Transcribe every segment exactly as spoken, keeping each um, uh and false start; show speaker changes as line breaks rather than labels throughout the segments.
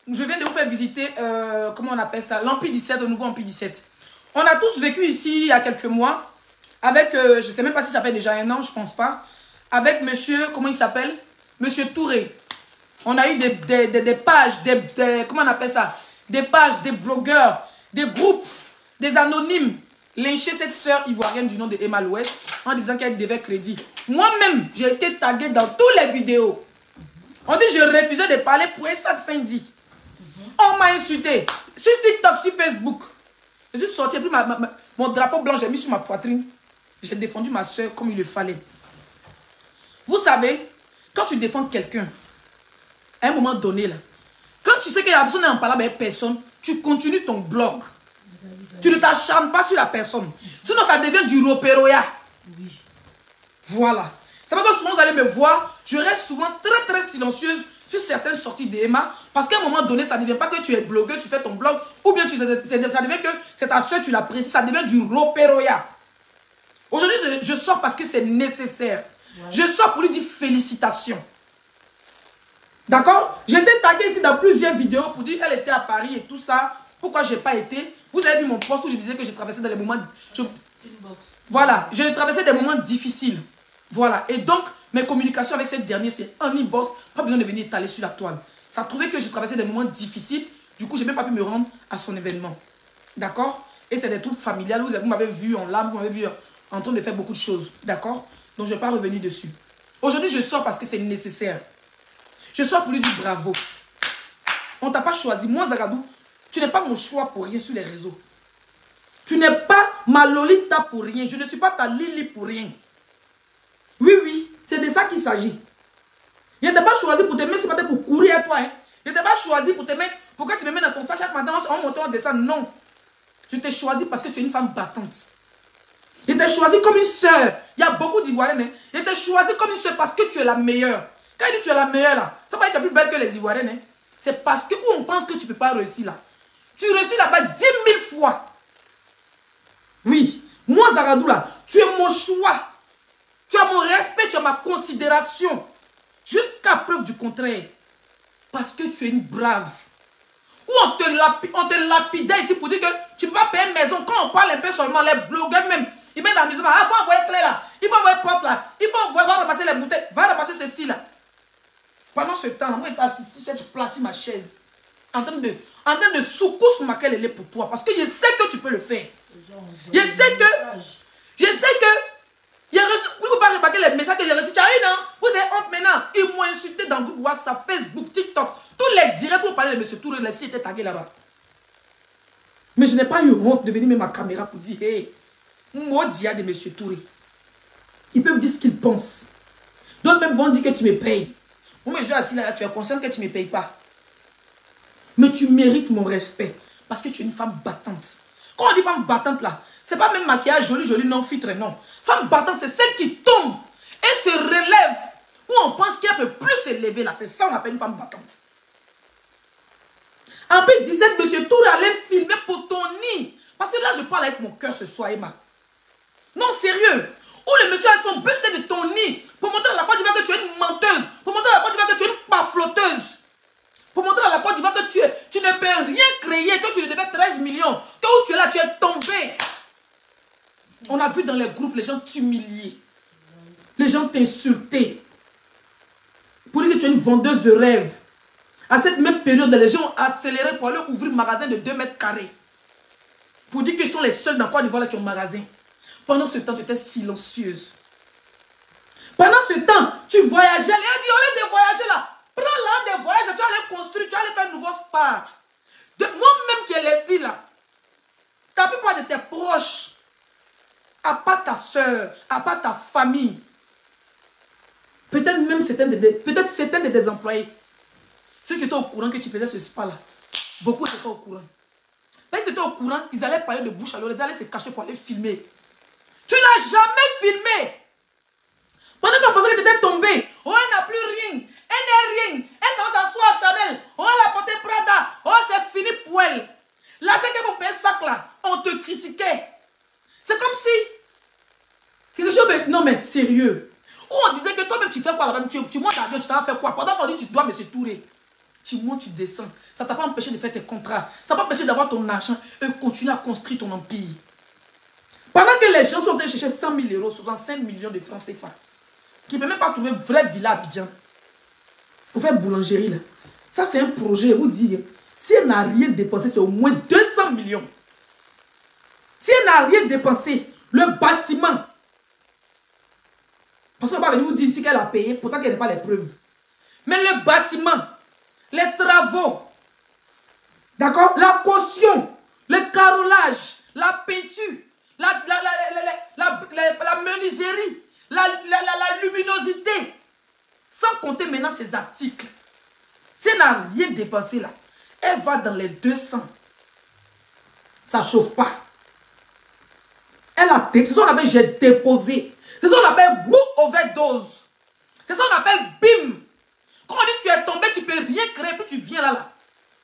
je viens de vous faire visiter, euh, comment on appelle ça, l'Empire dix-sept, le nouveau Empire dix-sept. On a tous vécu ici il y a quelques mois, avec, euh, je ne sais même pas si ça fait déjà un an, je ne pense pas, avec monsieur, comment il s'appelle? Monsieur Touré. On a eu des, des, des, des pages, des, des, comment on appelle ça? Des pages, des blogueurs, des groupes, des anonymes, lyncher cette sœur ivoirienne du nom de Emma l'Ouest en disant qu'elle devait crédit. Moi-même, j'ai été tagué dans toutes les vidéos. On dit que je refusais de parler pour ça fin dit. On m'a insulté sur TikTok, sur Facebook. Je suis sorti, puis ma, ma, ma, mon drapeau blanc, j'ai mis sur ma poitrine. J'ai défendu ma soeur comme il le fallait. Vous savez, quand tu défends quelqu'un, à un moment donné, là, quand tu sais que la personne n'est en parlant avec personne, tu continues ton blog. Tu ne t'acharnes pas sur la personne. Sinon, ça devient du ropéroya. Oui. Voilà. C'est pas que souvent vous allez me voir, je reste souvent très très silencieuse sur certaines sorties d'Emma, parce qu'à un moment donné, ça ne devient pas que tu es blogueuse, tu fais ton blog, ou bien tu, ça devient que c'est ta soeur, tu l'apprécies, ça devient du ropéroya. Aujourd'hui, je, je sors parce que c'est nécessaire. Ouais. Je sors pour lui dire félicitations. D'accord? J'ai été taguée ici dans plusieurs vidéos pour dire qu'elle était à Paris et tout ça. Pourquoi je n'ai pas été? Vous avez vu mon post où je disais que j'ai traversé dans les moments... Je, voilà, j'ai traversé des moments difficiles. Voilà, et donc, mes communications avec cette dernière, c'est un inbox, pas besoin de venir étaler sur la toile. Ça a trouvé que j'ai traversé des moments difficiles, du coup, je n'ai même pas pu me rendre à son événement. D'accord? Et c'est des trucs familiales, vous m'avez vu en larmes, vous m'avez vu en train de faire beaucoup de choses. D'accord? Donc, je ne vais pas revenir dessus. Aujourd'hui, je sors parce que c'est nécessaire. Je sors pour lui dire bravo. On ne t'a pas choisi. Moi, Zagadou, tu n'es pas mon choix pour rien sur les réseaux. Tu n'es pas ma Lolita pour rien. Je ne suis pas ta Lily pour rien. Oui, oui, c'est de ça qu'il s'agit. Je ne t'ai pas choisi pour te mettre, c'est pas pour courir à toi. Hein. Je ne t'ai pas choisi pour te mettre, pour que tu me mettes dans ton sac chaque matin, on monte, on descend. Non. Je t'ai choisi parce que tu es une femme battante. Je t'ai choisi comme une soeur. Il y a beaucoup d'Ivoiriens, mais je t'ai choisi comme une soeur parce que tu es la meilleure. Quand il dit tu es la meilleure, là, ça va être plus belle que les Ivoiriens. Hein. C'est parce que où on pense que tu ne peux pas réussir là. Tu réussis là-bas dix mille fois. Oui. Moi, Zagadou, là, tu es mon choix. Tu as mon respect, tu as ma considération. Jusqu'à preuve du contraire. Parce que tu es une brave. Ou on te, lapi, on te lapidait ici pour dire que tu ne peux pas payer une maison. Quand on parle un peu seulement, les blogueurs même, ils mettent dans la maison. Ah, il faut envoyer clé là. Il faut envoyer porte là. Il faut envoyer, va ramasser les bouteilles. Va ramasser ceci là. Pendant ce temps, moi, j'étais assis sur cette place, sur ma chaise. En train de, en train de soukous ma qu'elle est pour toi. Parce que je sais que tu peux le faire. Je sais que, je sais que, j'ai reçu, vous ne pouvez pas remarquer les messages que j'ai reçus. Tu as eu, non? Vous avez honte maintenant. Ils m'ont insulté dans le groupe WhatsApp, Facebook, TikTok. Tous les directs pour parler de M. Touré, les filles étaient taguées là-bas. Mais je n'ai pas eu honte de venir mettre ma caméra pour dire, hé, moi, dia de M. Touré. Ils peuvent dire ce qu'ils pensent. D'autres même vont dire que tu me payes. Moi, je suis assis là, tu es conscient que tu ne me payes pas. Mais tu mérites mon respect. Parce que tu es une femme battante. Quand on dit femme battante là, c'est pas même maquillage joli, joli, non filtre, non. Femme battante, c'est celle qui tombe et se relève. Où on pense qu'elle peut plus s'élever là. C'est ça qu'on appelle une femme battante. En plus, dix-sept, M. Touré allait filmer pour ton nid. Parce que là, je parle avec mon cœur ce soir, Emma. Non, sérieux. Où le monsieur a son buste de ton nid pour montrer à la Côte d'Ivoire que tu es une menteuse. Pour montrer à la Côte d'Ivoire que tu es une pafloteuse. Pour montrer à la Côte d'Ivoire que tu, es, tu ne peux rien créer, que tu ne devais treize millions. Que où tu es là, tu es tombé. On a vu dans les groupes les gens t'humilier. Les gens t'insulter. Pour dire que tu es une vendeuse de rêves. À cette même période, les gens ont accéléré pour aller ouvrir un magasin de deux mètres carrés. Pour dire qu'ils sont les seuls dans Côte d'Ivoire qui ont un magasin. Pendant ce temps, tu étais silencieuse. Pendant ce temps, tu voyageais. Et elle dit, au lieu de voyager là, prends l'un des voyages, tu vas aller construire, tu vas aller faire un nouveau spa. Moi-même qui ai l'esprit là, la plupart de tes proches, à part ta soeur, à part ta famille, peut-être même certains de, peut-être certains de tes employés, ceux qui étaient au courant que tu faisais ce spa là, beaucoup étaient au courant. Quand ils étaient au courant, ils allaient parler de bouche à l'oreille, ils allaient se cacher pour aller filmer. Tu n'as jamais filmé. Pendant qu'on pensait que tu étais tombé, oh, elle n'a plus rien, elle n'est rien, elle s'en va s'asseoir à Chanel, oh, elle a porté Prada, oh, c'est fini pour elle. L'argent qu'elle m'a payé sac là, on te critiquait. C'est comme si, quelque chose de, non mais sérieux, où on disait que toi-même tu fais quoi là-bas, tu, tu montes l'avion, tu t'en fais quoi, pendant qu'on dit tu dois M. Touré. Tu montes, tu descends. Ça ne t'a pas empêché de faire tes contrats. Ça ne t'a pas empêché d'avoir ton argent et continuer à construire ton empire. Pendant que les gens sont allés chercher cent mille euros, soixante-cinq millions de francs C F A, qui ne peuvent même pas trouver une vraie villa à Abidjan, pour faire boulangerie là. Ça, c'est un projet, je vous dis. Si elle n'a rien dépensé, c'est au moins deux cents millions. Si elle n'a rien dépensé, le bâtiment. Parce qu'on va venir vous dire ici qu'elle a payé, pourtant qu'elle n'a pas les preuves. Mais le bâtiment, les travaux, d'accord, la caution, le carrelage, la peinture, la, la, la, la, la, la, la, la menuiserie, la, la, la, la luminosité, sans compter maintenant ses articles. Si elle n'a rien dépensé là, elle va dans les deux cents. Ça ne chauffe pas. Elle a, c'est ce qu'on appelle j'ai déposé. C'est ce qu'on appelle book overdose. C'est ce qu'on appelle bim. Quand on dit tu es tombé, tu ne peux rien créer, puis tu viens là, là.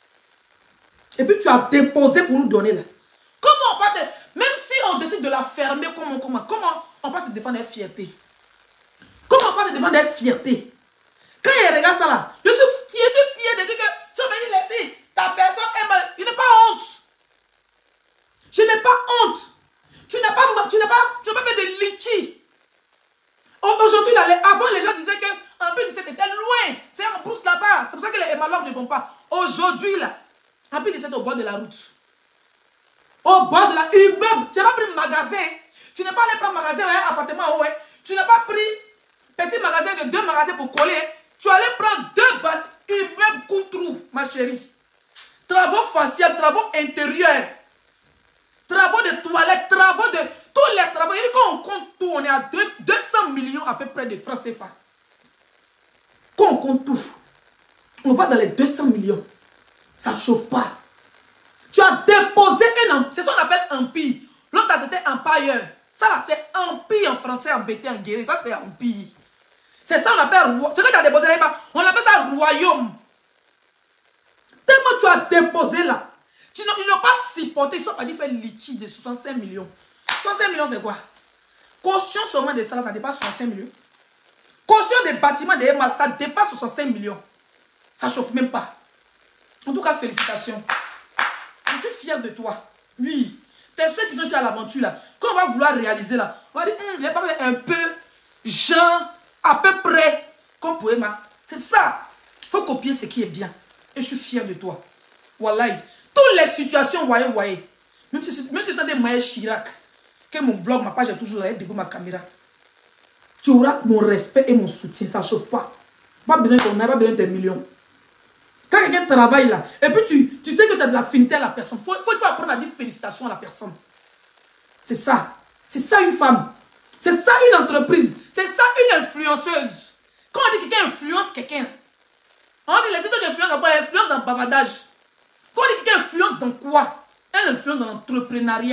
Et puis tu as déposé pour nous donner là. Comment on peut te, même si on décide de la fermer, comment, comment, comment on peut te défendre avec fierté? Comment on peut te défendre avec fierté? Quand il regarde ça là, je suis, je suis fier de dire que tu vas venir laisser ta personne, je n'ai pas honte. Je n'ai pas honte. Tu n'as pas, tu n'as pas, tu n'as pas fait de litchi. Aujourd'hui, avant, les gens disaient qu'un peu dix-sept était loin. C'est en brousse là-bas. C'est pour ça que les malheurs ne vont pas. Aujourd'hui, là, un peu dix-sept au bord de la route. Au bord de la immeuble. Tu n'as pas pris un magasin. Tu n'as pas allé prendre un magasin, un appartement, ouais. Tu n'as pas pris petit magasin de deux magasins pour coller. Tu allais prendre deux bâtiments, immeuble Koutrou, ma chérie. Travaux faciaux, travaux intérieurs. Travaux de toilettes, travaux de... Tous les travaux. Et quand on compte tout, on est à deux cents millions à peu près de francs C F A. Quand on compte tout, on va dans les deux cents millions. Ça ne chauffe pas. Tu as déposé un empire. C'est ce qu'on appelle empire. L'autre, c'était empire. Ça, là, c'est empire en français, en bété, en guéri. Ça, c'est empire. C'est ça qu'on appelle... Ce que tu as déposé là, on appelle ça royaume. Tellement tu as déposé là. Ils n'ont pas supporté, ils sont pas dit faire litchi de soixante-cinq millions. soixante-cinq millions, c'est quoi? Caution seulement de ça, ça dépasse soixante-cinq millions. Caution des bâtiments des mal, ça dépasse soixante-cinq millions. Ça ne chauffe même pas. En tout cas, félicitations. Je suis fier de toi. Oui. T'es ceux qui sont sur l'aventure là. Quand on va vouloir réaliser là, on va dire, il n'y a pas un peu, genre, à peu près, comme Poema. C'est ça. Il faut copier ce qui est bien. Et je suis fier de toi. Wallahi. Toutes les situations, voyez, voyez. Même si c'est des moyens Chirac, que mon blog, ma page est toujours là, depuis ma caméra. Tu auras mon respect et mon soutien, ça ne chauffe pas. Pas besoin de ton pas besoin de tes millions. Quand quelqu'un travaille là, et puis tu, tu sais que tu as de l'affinité à la personne, il faut, faut, faut apprendre à dire félicitations à la personne. C'est ça. C'est ça une femme. C'est ça une entreprise. C'est ça une influenceuse. Quand on dit que quelqu'un influence quelqu'un, on dit les sites d'influence, elle influence dans le bavardage. Quand on dit que quelqu'un influence dans quoi? Elle influence dans l'entrepreneuriat.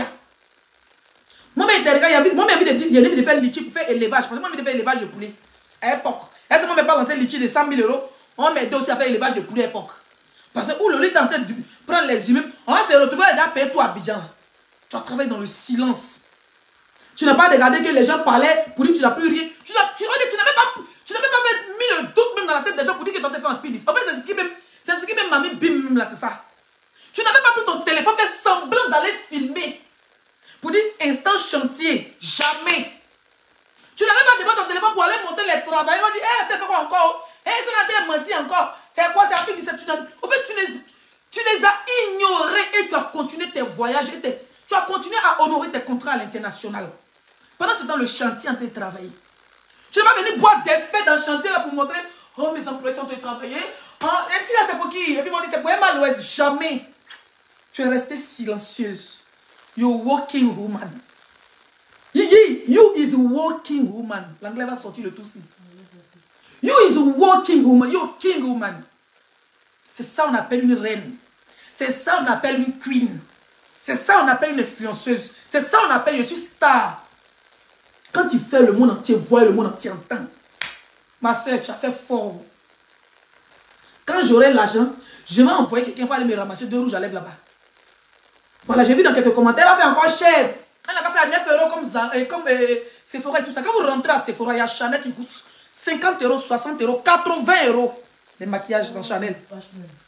Moi, mais il y a envie de dire, il y a envie de faire litchi pour faire élevage. Parce que moi, j'ai fait élevage de poulet. À l'époque. Est-ce que moi, je n'ai pas lancé litchi de cent mille euros? On m'a aidé aussi à faire élevage de poulet à l'époque. Parce que où le lit est en train de prendre les immeubles, on va se retrouver les gars payer tout à Abidjan. Tu as travaillé dans le silence. Tu n'as pas regardé que les gens parlaient pour dire que tu n'as plus rien. Tu n'as tu, tu même pas, tu n'as même pas fait, mis le doute même dans la tête des gens pour dire que tu as fait un pénis. En fait, c'est ce qui même, c'est ce qui même m'a mis bim là, c'est ça. Tu n'avais pas pris ton téléphone, fait semblant d'aller filmer. Pour dire instant chantier. Jamais. Tu n'avais pas demandé ton téléphone pour aller monter les travailleurs. On dit, hé, hey, t'as fait quoi encore? Hé, hey, ça n'a pas menti encore. C'est quoi, c'est un peu dix-sept. En fait, tu les, tu les as ignorés et tu as continué tes voyages. Et tes, tu as continué à honorer tes contrats à l'international. Pendant ce temps, le chantier en train de travailler. Tu n'es pas venu boire des faits dans le chantier là pour montrer, oh, mes employés sont en train de travailler. Oh, et si là, c'est pour qui? Et puis ils vont dire, c'est pour Emma l'Ouest. Jamais. Tu es restée silencieuse. You're walking woman. You, you is a walking woman. L'anglais va sortir le tout ci. You is a walking woman. You're king woman. C'est ça qu'on appelle une reine. C'est ça qu'on appelle une queen. C'est ça qu'on appelle une influenceuse. C'est ça qu'on appelle je suis star. Quand tu fais, le monde entier voit, le monde entier entend. Ma soeur, tu as fait fort. Quand j'aurai l'argent, je vais envoyer quelqu'un pour aller me ramasser deux rouges à lèvres là-bas. Voilà, j'ai vu dans quelques commentaires, elle va faire encore cher. Elle a fait à neuf euros comme, euh, comme euh, Sephora et tout ça. Quand vous rentrez à Sephora, il y a Chanel qui coûte cinquante euros, soixante euros, quatre-vingts euros. Les maquillages dans Chanel.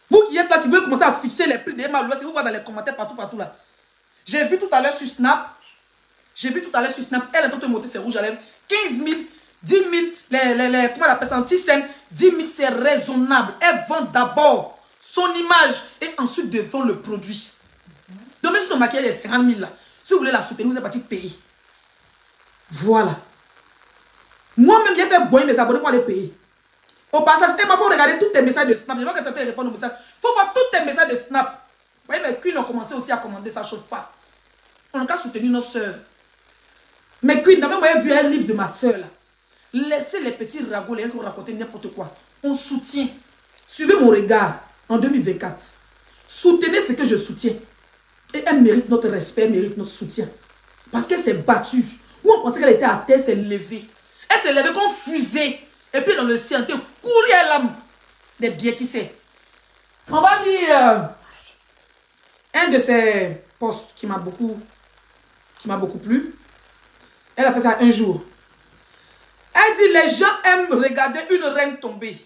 Vous qui êtes là, qui voulez commencer à fixer les prix de Emma Louest, vous voyez dans les commentaires partout, partout là. J'ai vu tout à l'heure sur Snap. J'ai vu tout à l'heure sur Snap. Elle est en train de monter ses rouges à lèvres. quinze mille, dix mille, les, les, les, comment on appelle ça, anti-scène, dix mille, c'est raisonnable. Elle vend d'abord son image et ensuite de vendre le produit. Donc même si son maquillage est cinquante mille là, si vous voulez la soutenir, vous êtes parti payer. Voilà. Moi-même, j'ai fait boire mes abonnés pour aller payer. Au passage, il faut regarder tous tes messages de Snap. Je vois que tu as répondre aux messages. Il faut voir tous tes messages de Snap. Vous voyez, mes queens ont commencé aussi à commander, ça ne chauffe pas. On a qu'à soutenir nos soeurs. Mes queens, d'abord, moi, j'ai vu un livre de ma soeur là. Laissez les petits ragots, les gens qui vont raconter n'importe quoi. On soutient. Suivez mon regard en deux mille vingt-quatre. Soutenez ce que je soutiens. Et elle mérite notre respect, elle mérite notre soutien. Parce qu'elle s'est battue. Où on pensait qu'elle était à terre, elle s'est levée. Elle s'est levée comme fusée. Et puis dans le ciel, elle courir à l'âme des biens qui sait. On va lire euh, un de ces posts qui m'a beaucoup, qui m'a beaucoup plu. Elle a fait ça un jour. Elle dit, les gens aiment regarder une reine tomber.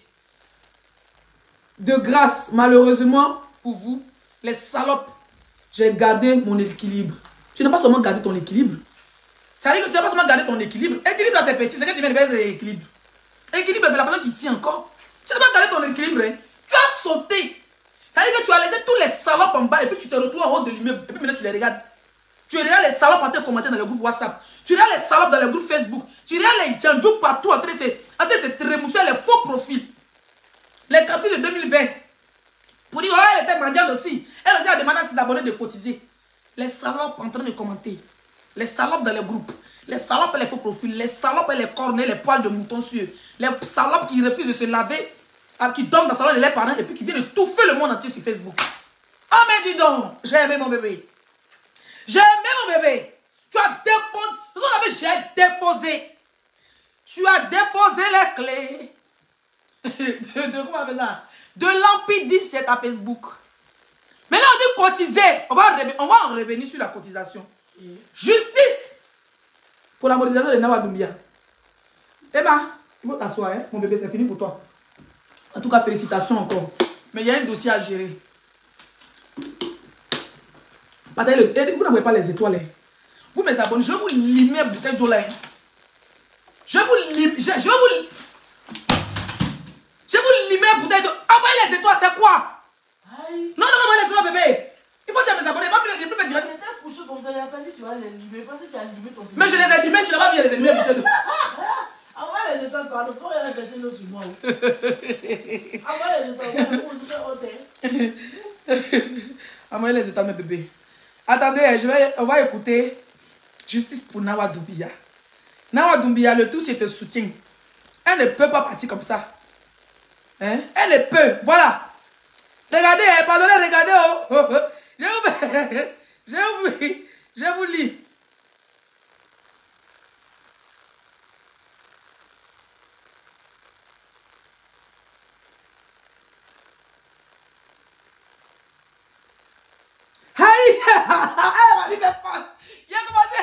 De grâce, malheureusement pour vous, les salopes, j'ai gardé mon équilibre. Tu n'as pas seulement gardé ton équilibre. Ça veut dire que tu n'as pas seulement gardé ton équilibre. Équilibre, c'est petit. C'est que tu viens de faire l'équilibre. Équilibre, c'est la personne qui tient encore. Tu n'as pas gardé ton équilibre. Hein. Tu as sauté. Ça veut dire que tu as laissé tous les salopes en bas et puis tu te retrouves en haut de l'immeuble. Et puis maintenant, tu les regardes. Tu regardes les salopes en train de commenter dans le groupe WhatsApp. Tu regardes les salopes dans le groupe Facebook. Tu regardes les djandjouks partout en train de se trémousser les faux profils. Les captures de deux mille vingt. Pour dire, oh, elle était mendiante aussi. Elle aussi a demandé à ses abonnés de cotiser. Les salopes en train de commenter. Les salopes dans les groupes. Les salopes et les faux profils. Les salopes et les cornets, les poils de mouton sur eux. Les salopes qui refusent de se laver, qui dorment dans le salon de leurs parents et puis qui viennent de touffer le monde entier sur Facebook. Oh, mais dis donc, j'ai aimé mon bébé. J'ai aimé mon bébé. Tu as déposé. J'ai déposé. Tu as déposé les clés. de, de, comment on appelle ça? De l'Empire dix-sept à Facebook. Maintenant, on dit cotiser. On va, on va en revenir sur la cotisation. Mm. Justice pour la monétisation de Nawa Doumbia. Emma, il faut t'asseoir, hein? Mon bébé, c'est fini pour toi. En tout cas, félicitations encore. Mais il y a un dossier à gérer. Le, vous n'avez pas les étoiles. Hein. Vous, mes abonnés, je vais vous limer bouteille d'eau là. Hein. Je vais vous limer. Je, je vais vous Je vais vous limer bouteille d'eau. Envoyez les étoiles, c'est quoi? Aïe. Non, non, non, les étoiles, bébé. Il faut dire à mes abonnés, pas plus les étoiles. Je comme ça, j'ai attendu, tu vas les limer. Parce que tu as limé ton. Mais je les ai limés, je n'ai pas vu les limer bouteille d'eau. Envoyez les étoiles, pardon. Pourquoi il y a versé l'eau sur moi? Envoyez les étoiles. Envoyez les étoiles, mes bébés. Attendez, je vais, on va écouter Justice pour Nawa Doumbia. Nawa Doumbia, le tout, c'est te soutien. Elle ne peut pas partir comme ça. Hein? Elle ne peut. Voilà. Regardez, pardonnez, regardez. Oh, oh, oh. Je vous, je vous, je vous lis. Aïe! Elle m'a dit qu'elle passe. Il a commencé.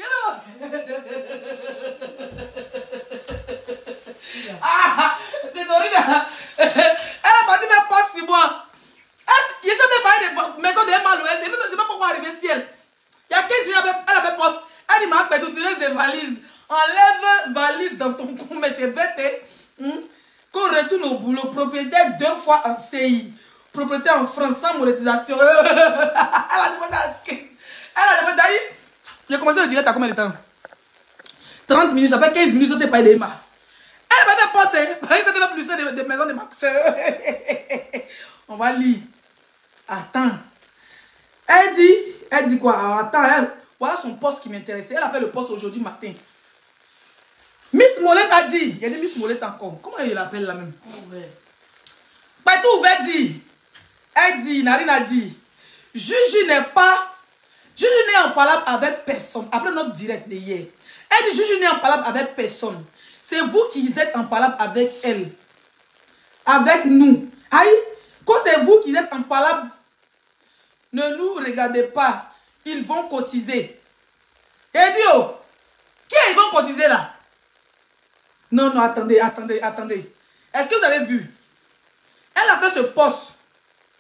Ah! Désolé. Elle m'a dit qu'elle passe sur moi. Il essaie de parler des maisons de Emma Louest. Je ne sais pas pourquoi arriver ciel. Il y a quinze minutes, elle avait poste. Elle dit, m'a perdu, tu laisses des valises. Enlève valise dans ton cou, mais c'est bête. Hein? Qu'on retourne au boulot, propriétaire deux fois en C I. Propriétaire en France sans monétisation. Elle a demandé à Elle a demandé à J'ai commencé le direct à combien de temps? trente minutes, ça fait quinze minutes, je t'ai parlé d'Emma. Elle m'a fait passer. C'était même plus des de maisons de ma soeur. On va lire. Attends. Elle dit, elle dit quoi? Alors, attends, elle, voilà son poste qui m'intéressait. Elle a fait le poste aujourd'hui matin. Miss Molette a dit. Il y a des Miss Molette encore. Comment il l'appelle là même? Ouvert. Pas tout ouvert dit. Elle dit, Narine a dit, Juju n'est pas, Juju n'est en palabre avec personne. Après notre direct de hier. Elle dit, Juju n'est en palabre avec personne. C'est vous qui êtes en palabre avec elle. Avec nous. Aïe, quand c'est vous qui êtes en palabre, ne nous regardez pas. Ils vont cotiser. Et dit, oh, qui ils vont cotiser là? Non, non, attendez, attendez, attendez. Est-ce que vous avez vu? Elle a fait ce poste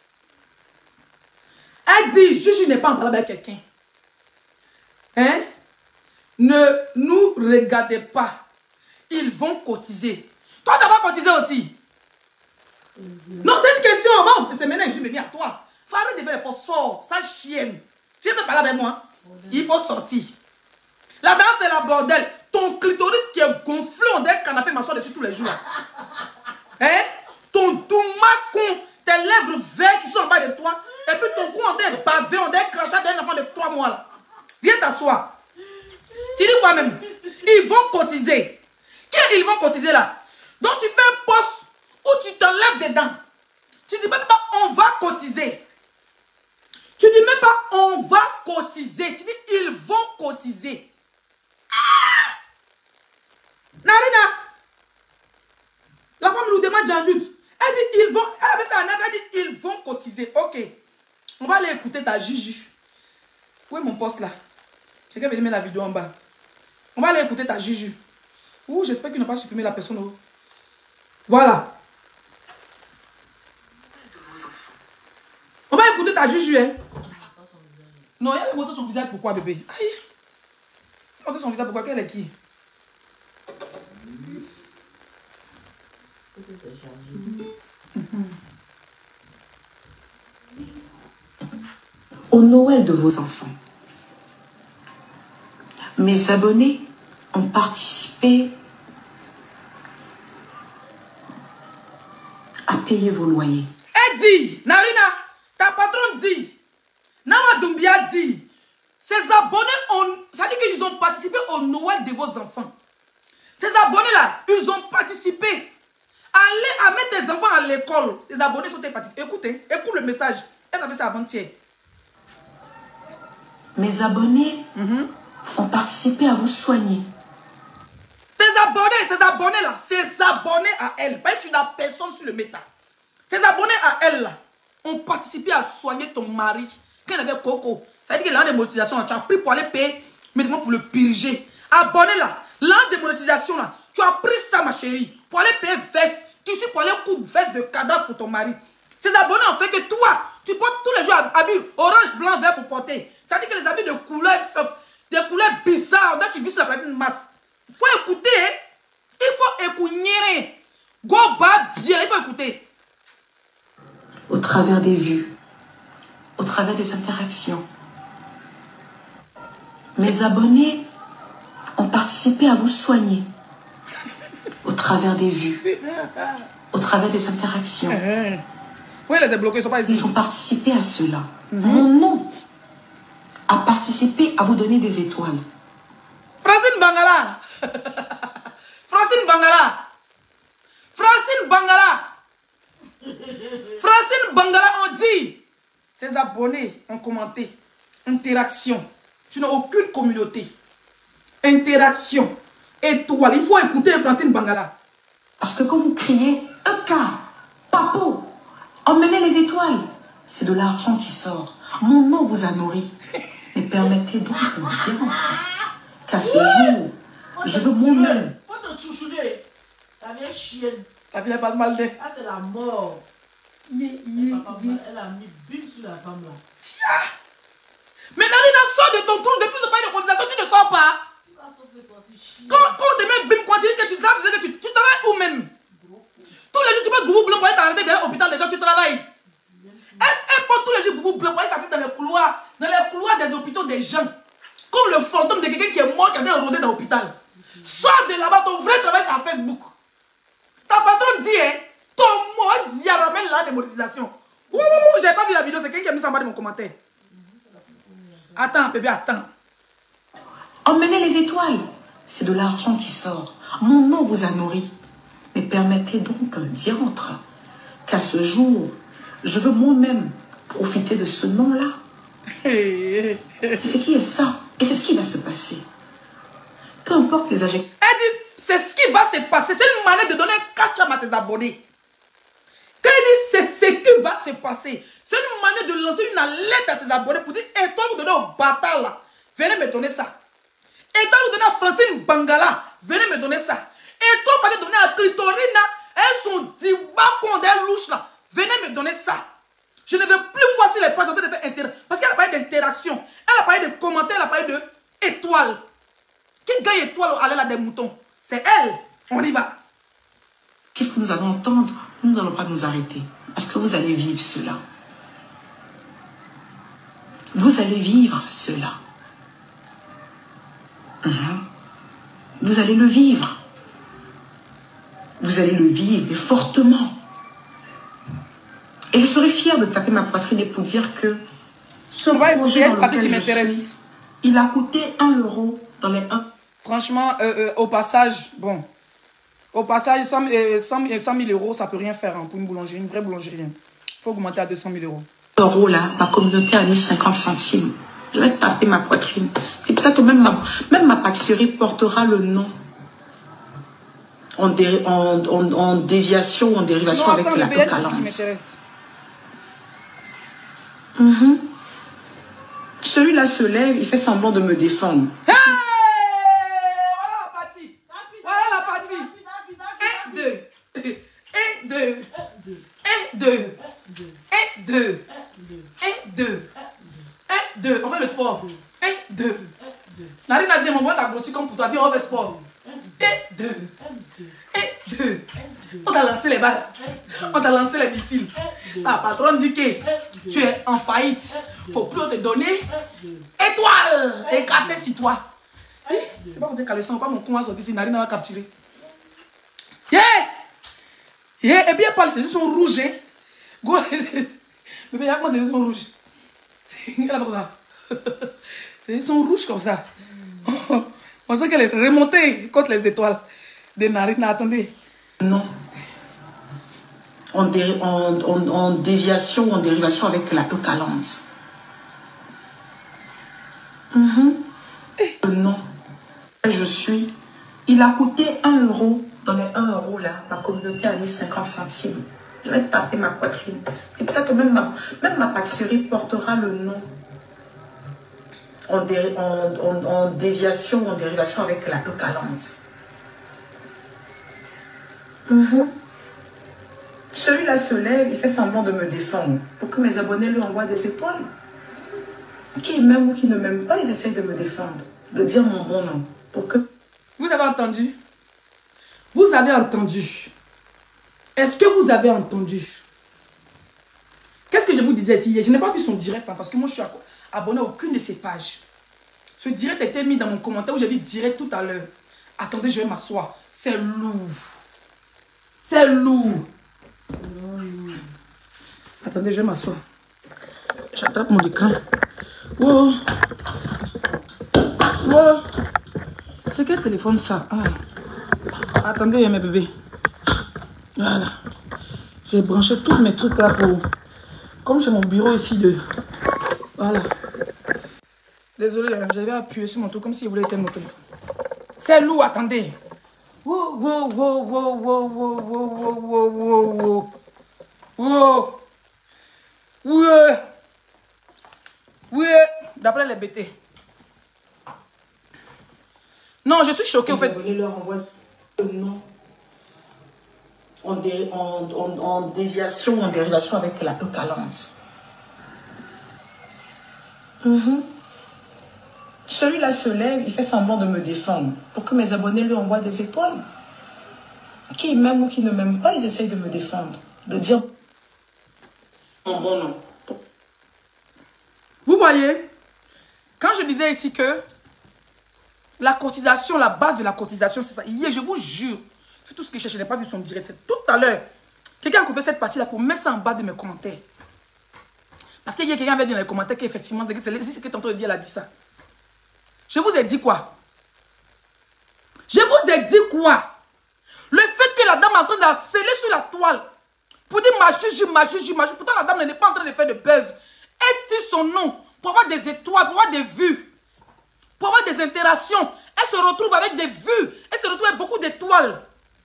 Elle dit, Juju n'est pas en parler avec quelqu'un. Hein? Ne nous regardez pas. Ils vont cotiser. Toi, tu vas cotiser aussi. Mm-hmm. Non, c'est une question. C'est maintenant, je suis venu à toi. Faut arrêter de faire les postes. Sors, ça chienne. Tu veux parler avec moi? Mm-hmm. Il faut sortir. La danse, c'est la bordel. Ton clitoris qui est gonflé, on dirait canapé m'assoit dessus tous les jours. Hein? Ton douma con, tes lèvres vertes qui sont en bas de toi. Et puis ton cou, on dirait bavé, on dirait crachat d'un enfant de trois mois là. Viens t'asseoir. Tu dis quoi même? Ils vont cotiser. Qui ils vont cotiser là? Donc tu fais un poste où tu t'enlèves dedans. Tu dis même pas on va cotiser. Tu dis même pas on va cotiser. Tu dis ils vont cotiser. Ah! Narina, la femme nous demande Jean-Jude. Elle dit ils vont, elle avait ça en elle dit ils vont cotiser. Ok, on va aller écouter ta Juju. Où est mon poste là? Quelqu'un veut mettre la vidéo en bas. On va aller écouter ta Juju. Ouh, j'espère qu'il n'a pas supprimé la personne. Voilà. On va écouter ta Juju, hein. Non, il y a montré son visage. Pourquoi, bébé? Aïe. Il a montré son visage. Pourquoi? Quelle est qui?
Au Noël de vos enfants, mes abonnés ont participé à payer vos loyers.
Elle dit, Narina, ta patronne dit, Nama Doumbia dit, ces abonnés ont, ça dit qu'ils ont participé au Noël de vos enfants. Ces abonnés-là, ils ont participé. Allez à mettre tes enfants à l'école. Ces abonnés sont participés. Écoutez, écoute le message. Elle a fait ça avant-hier.
Mes abonnés mm-hmm. ont participé à vous soigner.
Tes abonnés, ces abonnés-là, ces abonnés à elle, ben, tu n'as personne sur le méta. Ces abonnés à elle, là, ont participé à soigner ton mari. Quand il avait Coco, ça veut dire que l'an de monétisation, tu as pris pour aller payer médicaments pour le purger. Abonné là, l'an de monétisation, là, tu as pris ça, ma chérie, pour aller payer veste, tissu pour aller coudre veste de cadavre pour ton mari. Ces abonnés ont fait que toi, tu portes tous les jours habits orange, blanc, vert pour porter. Ça veut dire que les habits de couleurs, des couleurs bizarres, là, tu vis sur la planète masse. Il faut écouter, il faut écouter. Go bas bien, il faut écouter.
Au travers des vues, au travers des interactions, mes abonnés ont participé à vous soigner. Au travers des vues, au travers des interactions.
Oui, les bloqués, ils sont pas ici.
Ils ont participé à cela. Mm-hmm. Mon nom a participé à vous donner des étoiles.
Francine Bangala. Francine Bangala. Francine Bangala. Francine Bangala, on dit. Ses abonnés ont commenté. Interaction. Tu n'as aucune communauté. Interaction. Étoile. Il faut écouter Francine Bangala.
Parce que quand vous criez E K, Papo, emmenez les étoiles, c'est de l'argent qui sort. Mon nom vous a nourri. Mais permettez donc de dire qu'à ce jour, je veux moi-même.
Faut te chouchouner. La vieille chienne.
La vieille n'a pas de mal de.
Ah, c'est la mort.
Yeah, yeah, yeah.
Elle a mis bim sur la femme là.
Tiens. Mais Narina, sort de ton trou depuis le bail de cotisation, tu ne sors pas. Quand, quand on te met bim, quand tu dis que tu travailles, que tu, tu travailles où même? Tous les jours, tu peux goubou blanc pour aller t'arrêter derrière l'hôpital des gens, tu travailles. Est-ce que tous les jours, goubou blanc pour aller s'arrêter dans les couloirs, dans les couloirs des hôpitaux des gens, comme le fantôme de quelqu'un qui est mort, qui a été rodé dans l'hôpital? Sors de là-bas, ton vrai travail c'est à Facebook. Ta patronne dit, hein, ton mot dit, ramène la démonétisation. Ouh, j'ai pas vu la vidéo, c'est quelqu'un qui a mis ça en bas de mon commentaire. Attends, bébé, attends.
Emmenez les étoiles, c'est de l'argent qui sort. Mon nom vous a nourri. Mais permettez donc diantre qu'à ce jour, je veux moi-même profiter de ce nom-là. C'est ce qui est ça. Et c'est ce qui va se passer. Peu importe les adjectifs.
Elle dit, c'est ce qui va se passer. C'est une manière de donner un catch-up à ses abonnés. Quand elle dit, c'est ce qui va se passer. C'est une manière de lancer une alerte à ses abonnés pour dire, et toi, vous donnez au bâtard là. Venez me donner ça. Et toi, vous donnez à Francine Bangala. Venez me donner ça. Et toi, vous donner à Clitorina. Elles sont dix bas contre des louches là. Venez me donner ça. Je ne veux plus vous voir sur les pages en train de faire intérêt. là des moutons. C'est elle. On y va.
Si nous allons entendre, nous n'allons pas nous arrêter. Parce que vous allez vivre cela. Vous allez vivre cela. Mhm. Vous allez le vivre. Vous allez le vivre, et fortement. Et je serai fière de taper ma poitrine et pour dire que ce
On va
projet
écouter
dans
une partie qui
lequel je
m'intéresse.
suis, il a coûté un euro dans les un.
Franchement, euh, euh, au passage, bon, au passage, cent, euh, cent, cent mille euros, ça peut rien faire hein, pour une boulangerie, une vraie boulangerie. Il faut augmenter à deux cent mille euros.
Euros là, ma communauté a mis cinquante centimes. Je vais taper ma poitrine. C'est pour ça que même ma, même ma pâtisserie portera le nom en, dé, en, en, en déviation ou en dérivation
Non,
avec
attends,
la
bébé, il y a une
coca
partie qui m'intéresse.
Mm-hmm. Celui-là se lève, il fait semblant de me défendre.
Hey! Voilà la partie. Voilà la partie. Un, deux. Un, deux. Un, deux. Un, deux. Un, deux. Un, deux. On fait le sport. Un, deux. Narine a dit, mon voix t'a grossi comme pour toi. Viens, on fait sport. Un, deux. Un, deux. On t'a lancé les balles. On t'a lancé les missiles. La patronne dit que tu es en faillite. Faut plus te donner. Étoile écartée sur toi. C'est pas pour te caler son, pas mon con à sortir si Narine va capturer. Yeah! Yeah! Et puis elle parle, ses yeux sont rouges. Hein? Go! Mais regarde comment ses yeux sont rouges. Elle a fait comme ça. Ses yeux sont rouges comme ça. On sait qu'elle est remontée contre les étoiles de Narine. Attendez.
Non. En, dé, en, en, en déviation ou en dérivation avec la eucalante. Mm-hmm. Le nom. Je suis. Il a coûté un euro. Dans les un euro là, ma communauté a mis cinquante centimes. Je vais taper ma poitrine. C'est pour ça que même ma, même ma pâtisserie portera le nom en, dé, en, en, en déviation ou en dérivation avec la eucalante. Mm-hmm. Celui-là se lève, il fait semblant de me défendre pour que mes abonnés lui envoient des étoiles. Qui m'aiment ou qui ne m'aiment pas, ils essayent de me défendre, de dire mon bon nom. Pour que...
Vous avez entendu? Vous avez entendu? Est-ce que vous avez entendu? Qu'est-ce que je vous disais hier? Je n'ai pas vu son direct hein, parce que moi je suis abonné à aucune de ses pages. Ce direct était mis dans mon commentaire où j'ai dit direct tout à l'heure. Attendez, je vais m'asseoir. C'est lourd. C'est lourd. Attendez, je vais m'asseoir. J'attrape mon écran. Wow. Wow. C'est quel téléphone ça? Ah. Attendez, mes bébés. Voilà. J'ai branché tous mes trucs là pour... Comme j'ai mon bureau ici de... Voilà. Désolé, hein, j'avais appuyé sur mon truc comme si je voulais éteindre mon téléphone. C'est lourd, attendez. Wow, wow, wow, wow, wow, wow, wow, wow, wow, wow. Wow. Ouais. Ouais. D'après les B T. Non, je suis choquée au fait.
Leur envoie le nom en, dé, en, en, en déviation ou en dérivation avec la eucalante. Mm-hmm. Celui-là se lève, il fait semblant de me défendre pour que mes abonnés lui envoient des étoiles. Qui m'aiment ou qui ne m'aiment pas, ils essayent de me défendre, de dire mon bon nom.
Vous voyez, quand je disais ici que la cotisation, la base de la cotisation, c'est ça. Hier, je vous jure, c'est tout ce que je cherche. Je n'ai pas vu son direct. C'est tout à l'heure. Quelqu'un a coupé cette partie-là pour mettre ça en bas de mes commentaires. Parce qu'il y a quelqu'un qui avait dit dans les commentaires qu'effectivement, c'est ce que tu es en train de dire, elle a dit ça. Je vous ai dit quoi? Je vous ai dit quoi? Le fait que la dame est en train d'harceler sur la toile pour dire ma juge, ma juge, ma juge. Pourtant, la dame n'est pas en train de faire de buzz. Elle tire son nom pour avoir des étoiles, pour avoir des vues, pour avoir des interactions. Elle se retrouve avec des vues. Elle se retrouve avec beaucoup d'étoiles.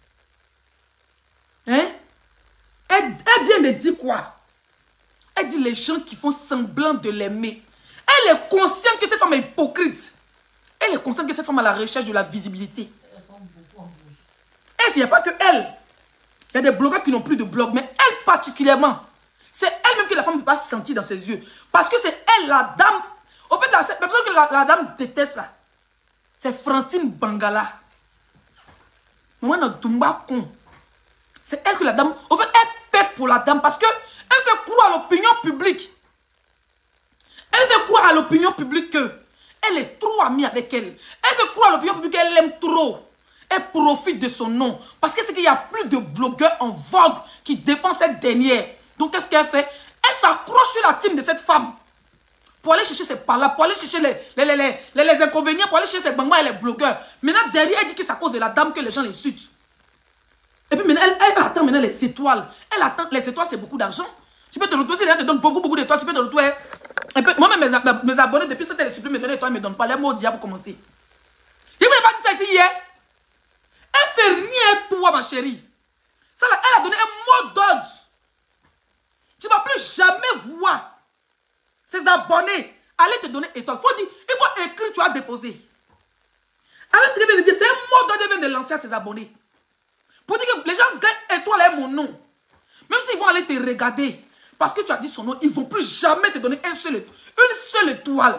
Hein? Elle, elle vient de dire quoi? Elle dit les gens qui font semblant de l'aimer. Elle est consciente que cette femme est hypocrite. Elle est consciente que cette femme a la recherche de la visibilité. Et il n'y a pas que elle. Il y a des blogueurs qui n'ont plus de blog, mais elle particulièrement. C'est elle-même que la femme ne peut pas sentir dans ses yeux. Parce que c'est elle, la dame. Au fait, la, la personne que la, la dame déteste là, c'est Francine Bangala. Maman n'a Tumba con. C'est elle que la dame... En fait, elle pète pour la dame parce que elle fait croire à l'opinion publique. Elle fait croire à l'opinion publique que elle est trop amie avec elle. Elle fait croire à l'opinion publique qu'elle l'aime trop. Elle profite de son nom. Parce que c'est qu'il n'y a plus de blogueurs en vogue qui défendent cette dernière. Donc, qu'est-ce qu'elle fait? Elle s'accroche sur la team de cette femme. Pour aller chercher ses palas, pour aller chercher les, les, les, les, les, les inconvénients, pour aller chercher ses bangmas et les blogueurs. Maintenant, derrière, elle dit que c'est à cause de la dame que les gens les sutent. Et puis maintenant, elle, elle attend maintenant les étoiles. Elle attend, les étoiles, c'est beaucoup d'argent. Tu peux te retrouver, si les gens te donnent beaucoup, beaucoup d'étoiles, tu peux te retrouver. Moi-même, mes, mes abonnés, depuis cette elle supplient me donner étoiles, ils ne me donnent pas. Les mots au diable pour commencer. Je ne vous ai pas dit ça ici hier. Elle fait rien, toi, ma chérie. Ça, là, elle a donné un mot d'ordre. Tu ne vas plus jamais voir ses abonnés aller te donner étoile. Faut dire, il faut écrire, tu as déposé. Avec ce que je viens de dire, c'est un mot d'ordre qu'elle vient de lancer à ses abonnés. Pour dire que les gens gagnent étoile et mon nom. Même s'ils vont aller te regarder, parce que tu as dit son nom, ils ne vont plus jamais te donner un seul, une seule étoile.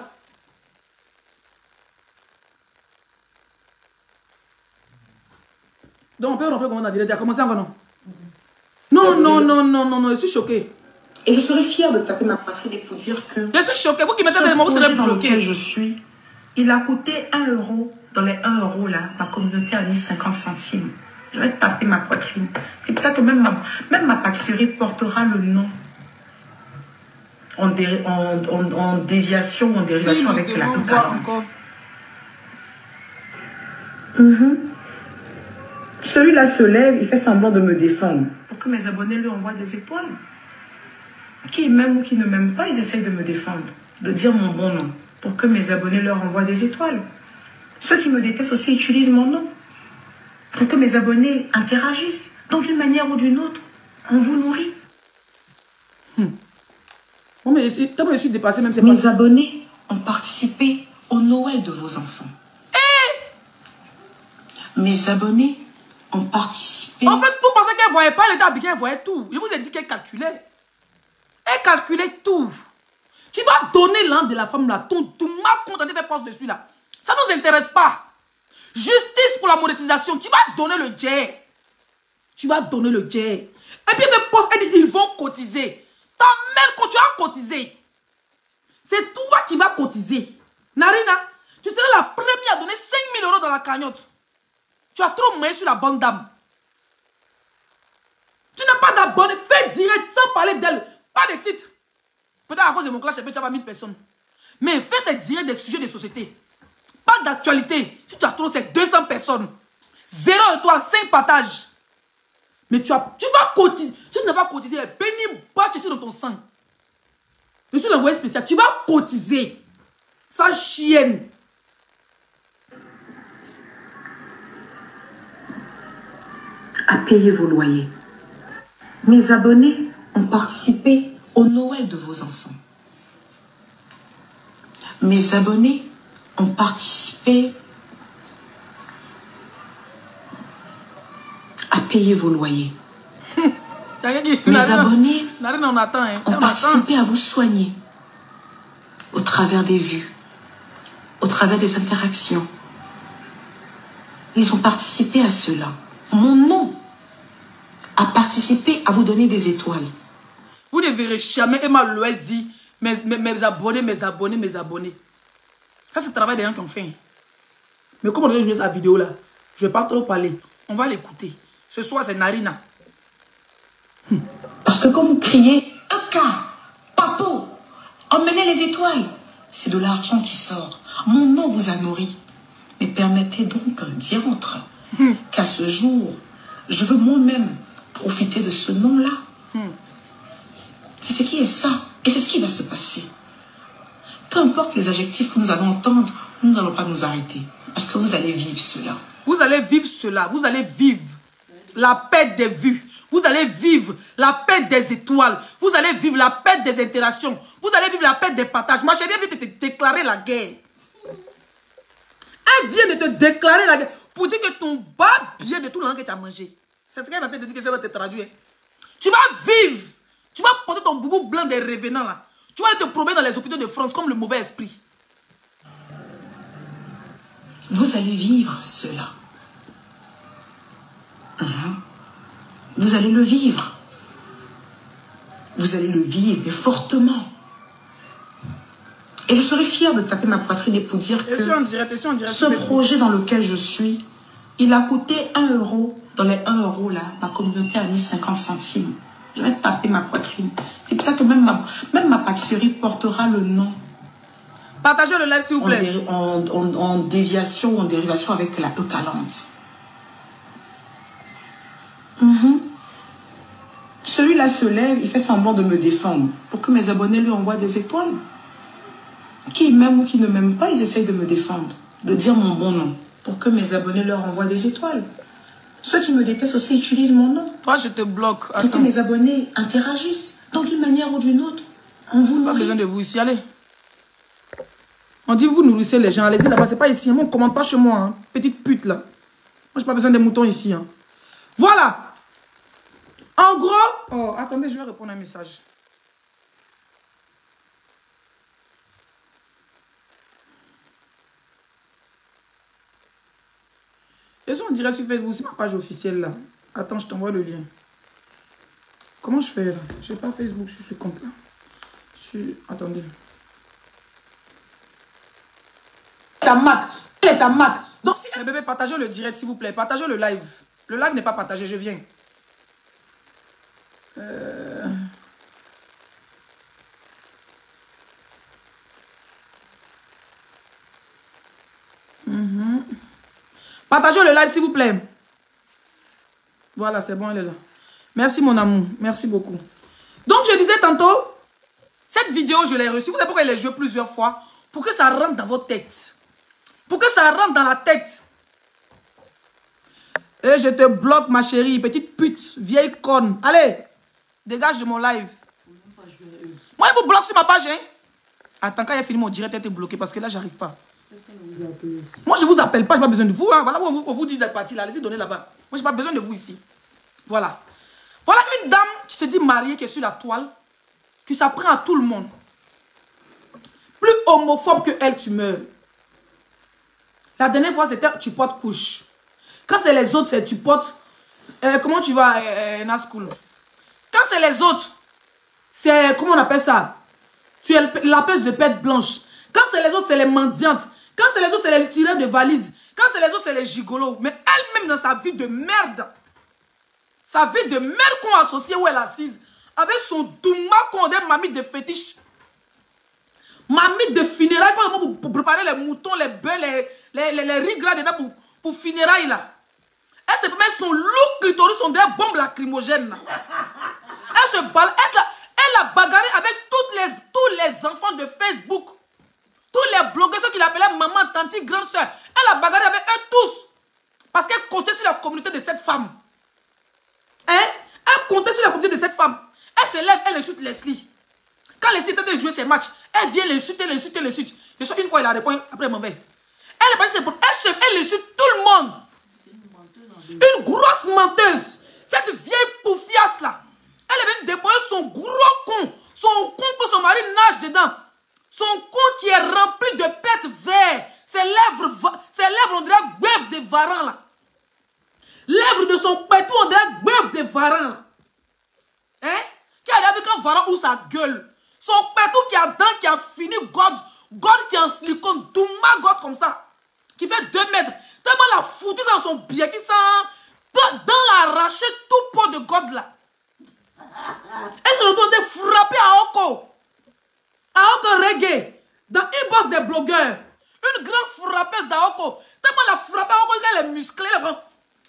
Donc on peut rentrer comme on a dit, il a commencé encore non? Non, non, non, non, non, non, je suis choquée.
Et je serais fière de taper ma poitrine pour dire que...
Je suis choquée. Vous qui mettez des mots, vous serez bloqué.
Je suis. Il a coûté un euro. Dans les un euro, là, ma communauté a mis cinquante centimes. Je vais taper ma poitrine. C'est pour ça que même ma, même ma pâtisserie portera le nom. En, dé, en, en, en déviation, en dérivation avec la encore. Mm-hmm. Celui-là se lève, il fait semblant de me défendre. Pour que mes abonnés lui envoient des étoiles. Qui m'aiment ou qui ne m'aiment pas, ils essayent de me défendre, de dire mon bon nom, pour que mes abonnés leur envoient des étoiles. Ceux qui me détestent aussi utilisent mon nom, pour que mes abonnés interagissent. Donc d'une manière ou d'une autre, on vous nourrit.
Hmm. Bon, mais je suis dépassé même.
Mes pas... abonnés ont participé au Noël de vos enfants.
Eh!
Mes abonnés ont participé...
En fait, vous pensez qu'elle ne voyait pas l'état habillé, elle voyait tout. Je vous ai dit qu'elle calculait. Elle calculait tout. Tu vas donner l'un de la femme là, ton Touma compte, tu fais poste dessus là. Ça ne nous intéresse pas. Justice pour la monétisation. Tu vas donner le jet. Tu vas donner le jet. Et puis elle fait poste, elle dit ils vont cotiser. Ta mère, quand tu as cotisé, c'est toi qui vas cotiser. Narina, tu seras la première à donner cinq mille euros dans la cagnotte. Tu as trop moyen sur la bonne dame. Tu n'as pas d'abonné. Fais direct sans parler d'elle. Pas de titre. Peut-être à cause de mon clash, tu vas mille personnes. Mais fais tes directs des sujets de société. Pas d'actualité. Si tu as trop, c'est deux cents personnes. Zéro étoile, cinq partages. Mais tu, as, tu vas cotiser. Si tu n'as pas cotisé, béni, bâche ici dans ton sang. Je suis l'envoyé spécial. Tu vas cotiser. Ça chienne.
À payer vos loyers. Mes abonnés ont participé au Noël de vos enfants. Mes abonnés ont participé à payer vos loyers. Mes abonnés
on attend, hein.
ont participé à vous soigner au travers des vues, au travers des interactions. Ils ont participé à cela. Mon nom a participé à vous donner des étoiles.
Vous ne verrez jamais Emma Loès dit mes, mes, mes abonnés, mes abonnés, mes abonnés. Ça, c'est le travail des gens qui ont fait. Mais comme on a joué sa vidéo là, je ne vais pas trop parler. On va l'écouter. Ce soir, c'est Narina.
Hmm. Parce que quand vous criez Eka, Papo, emmenez les étoiles, c'est de l'argent qui sort. Mon nom vous a nourri. Mais permettez donc diantre hmm. qu'à ce jour, je veux moi-même profiter de ce nom-là. Hmm. C'est ce qui est ça. Et c'est ce qui va se passer. Peu importe les adjectifs que nous allons entendre, nous n'allons pas nous arrêter. Parce que vous allez vivre cela.
Vous allez vivre cela. Vous allez vivre la paix des vues. Vous allez vivre la paix des étoiles. Vous allez vivre la paix des interactions. Vous allez vivre la paix des partages. Ma chérie, elle vient de te déclarer la guerre. Elle vient de te déclarer la guerre. Pour dire que ton bas bien de tout le monde que tu as mangé. C'est ce qu'elle a te dire que ça va te traduire. Tu vas vivre. Tu vas porter ton boubou blanc des revenants là. Tu vas te promener dans les hôpitaux de France comme le mauvais esprit.
Vous allez vivre cela. Vous allez le vivre. Vous allez le vivre, et fortement. Et je serai fière de taper ma poitrine et pour dire que
on dirait, on dirait,
ce projet dans lequel je suis, il a coûté un euro. Dans les un euro là, ma communauté a mis cinquante centimes. Je vais taper ma poitrine. C'est pour ça que même ma, même ma pâtisserie portera le nom.
Partagez le live s'il vous plaît.
En, en, en, en déviation, en dérivation avec la Eucalante. Mm-hmm. Celui-là se lève, il fait semblant de me défendre pour que mes abonnés lui envoient des étoiles. Qui m'aiment ou qui ne m'aiment pas, ils essayent de me défendre, de dire mon bon nom, pour que mes abonnés leur envoient des étoiles. Ceux qui me détestent aussi utilisent mon nom.
Toi, je te bloque.
Pour que mes abonnés interagissent, donc d'une manière ou d'une autre. On vous
pas besoin de vous ici, allez. On dit vous nourrissez les gens, allez-y là-bas, c'est pas ici. Moi, on ne commande pas chez moi, hein. Petite pute là. Moi, j'ai pas besoin des moutons ici. Hein. Voilà. En gros... Oh, attendez, je vais répondre à un message. Et ça, on dirait sur Facebook, c'est ma page officielle là. Attends, je t'envoie le lien. Comment je fais là? J'ai pas Facebook sur ce compte là. Sur... Attendez. Ça marque. Ça marque. Donc si... Eh, bébé, partagez le direct s'il vous plaît. Partagez le live. Le live n'est pas partagé, je viens. Euh... Mm-hmm. Partagez le live s'il vous plaît. Voilà, c'est bon, elle est là. Merci mon amour, merci beaucoup. Donc je disais tantôt, cette vidéo je l'ai reçue. Vous savez pourquoi elle est jouée plusieurs fois? Pour que ça rentre dans votre tête. Pour que ça rentre dans la tête. Et je te bloque ma chérie, petite pute, vieille conne. Allez, dégage de mon live. Moi il vous bloque sur ma page hein. Attends, quand il a fini mon direct, elle est bloquée parce que là j'arrive pas. Moi je vous appelle pas, j'ai pas besoin de vous. Hein. Voilà, on vous, on vous dit d'être parti là, allez-y donner là-bas. Moi j'ai pas besoin de vous ici. Voilà. Voilà une dame qui se dit mariée, qui est sur la toile, qui s'apprend à tout le monde. Plus homophobe que elle, tu meurs. La dernière fois, c'était tu portes couche. Quand c'est les autres, c'est tu portes... Euh, comment tu vas, euh, euh, Nascool? Quand c'est les autres, c'est... Comment on appelle ça? Tu es la peste de pète blanche. Quand c'est les autres, c'est les mendiantes. Quand c'est les autres, c'est les tireurs de valises. Quand c'est les autres, c'est les gigolos. Mais elle-même, dans sa vie de merde, sa vie de merde qu'on a associée où elle est assise, avec son douma qu'on dit mamie de fétiche. Mamie de funérailles, pour, pour préparer les moutons, les bœufs, les, les, les, les riz gras dedans pour, pour funérailles là. Elle se met son look clitoris, son des bombes lacrymogènes là. Elle se balle, elle, elle a bagarré avec toutes les, tous les enfants de Facebook. Tous les blogueurs, ceux qui l'appelaient maman, tante, grande soeur. Elle a bagarré avec eux tous. Parce qu'elle comptait sur la communauté de cette femme. Hein? Elle comptait sur la communauté de cette femme. Elle se lève, elle insulte Leslie. Quand Leslie était de jouer ses matchs, elle vient l'insulter, l'insulter, l'insulter. Une fois, il a répondu, après, elle m'en va. Elle est partie, c'est pour elle, se, elle insulte tout le monde. Une grosse menteuse. Cette vieille poufiasse là. Elle est venue déployer son gros con. Son con que son mari nage dedans. Son con qui est rempli de pètes verts. Ses lèvres, ses lèvres, on dirait bœuf de varan là. Lèvres de son pétou, on dirait bœuf de varan là. Hein? Qui a avec un varan ou sa gueule. Son pétou qui a dents, qui a fini God. God qui est en silicone. Douma God comme ça. Qui fait deux mètres. Tellement la foutu dans son billet qui sent dans, dans l'arraché tout pot de God là. Elle se retourne de frapper à Oko. À Oko reggae. Dans une bosse des blogueurs. Une grande frappeuse d'Aoko. Tellement la frappe à Oko qu'elle est musclée là.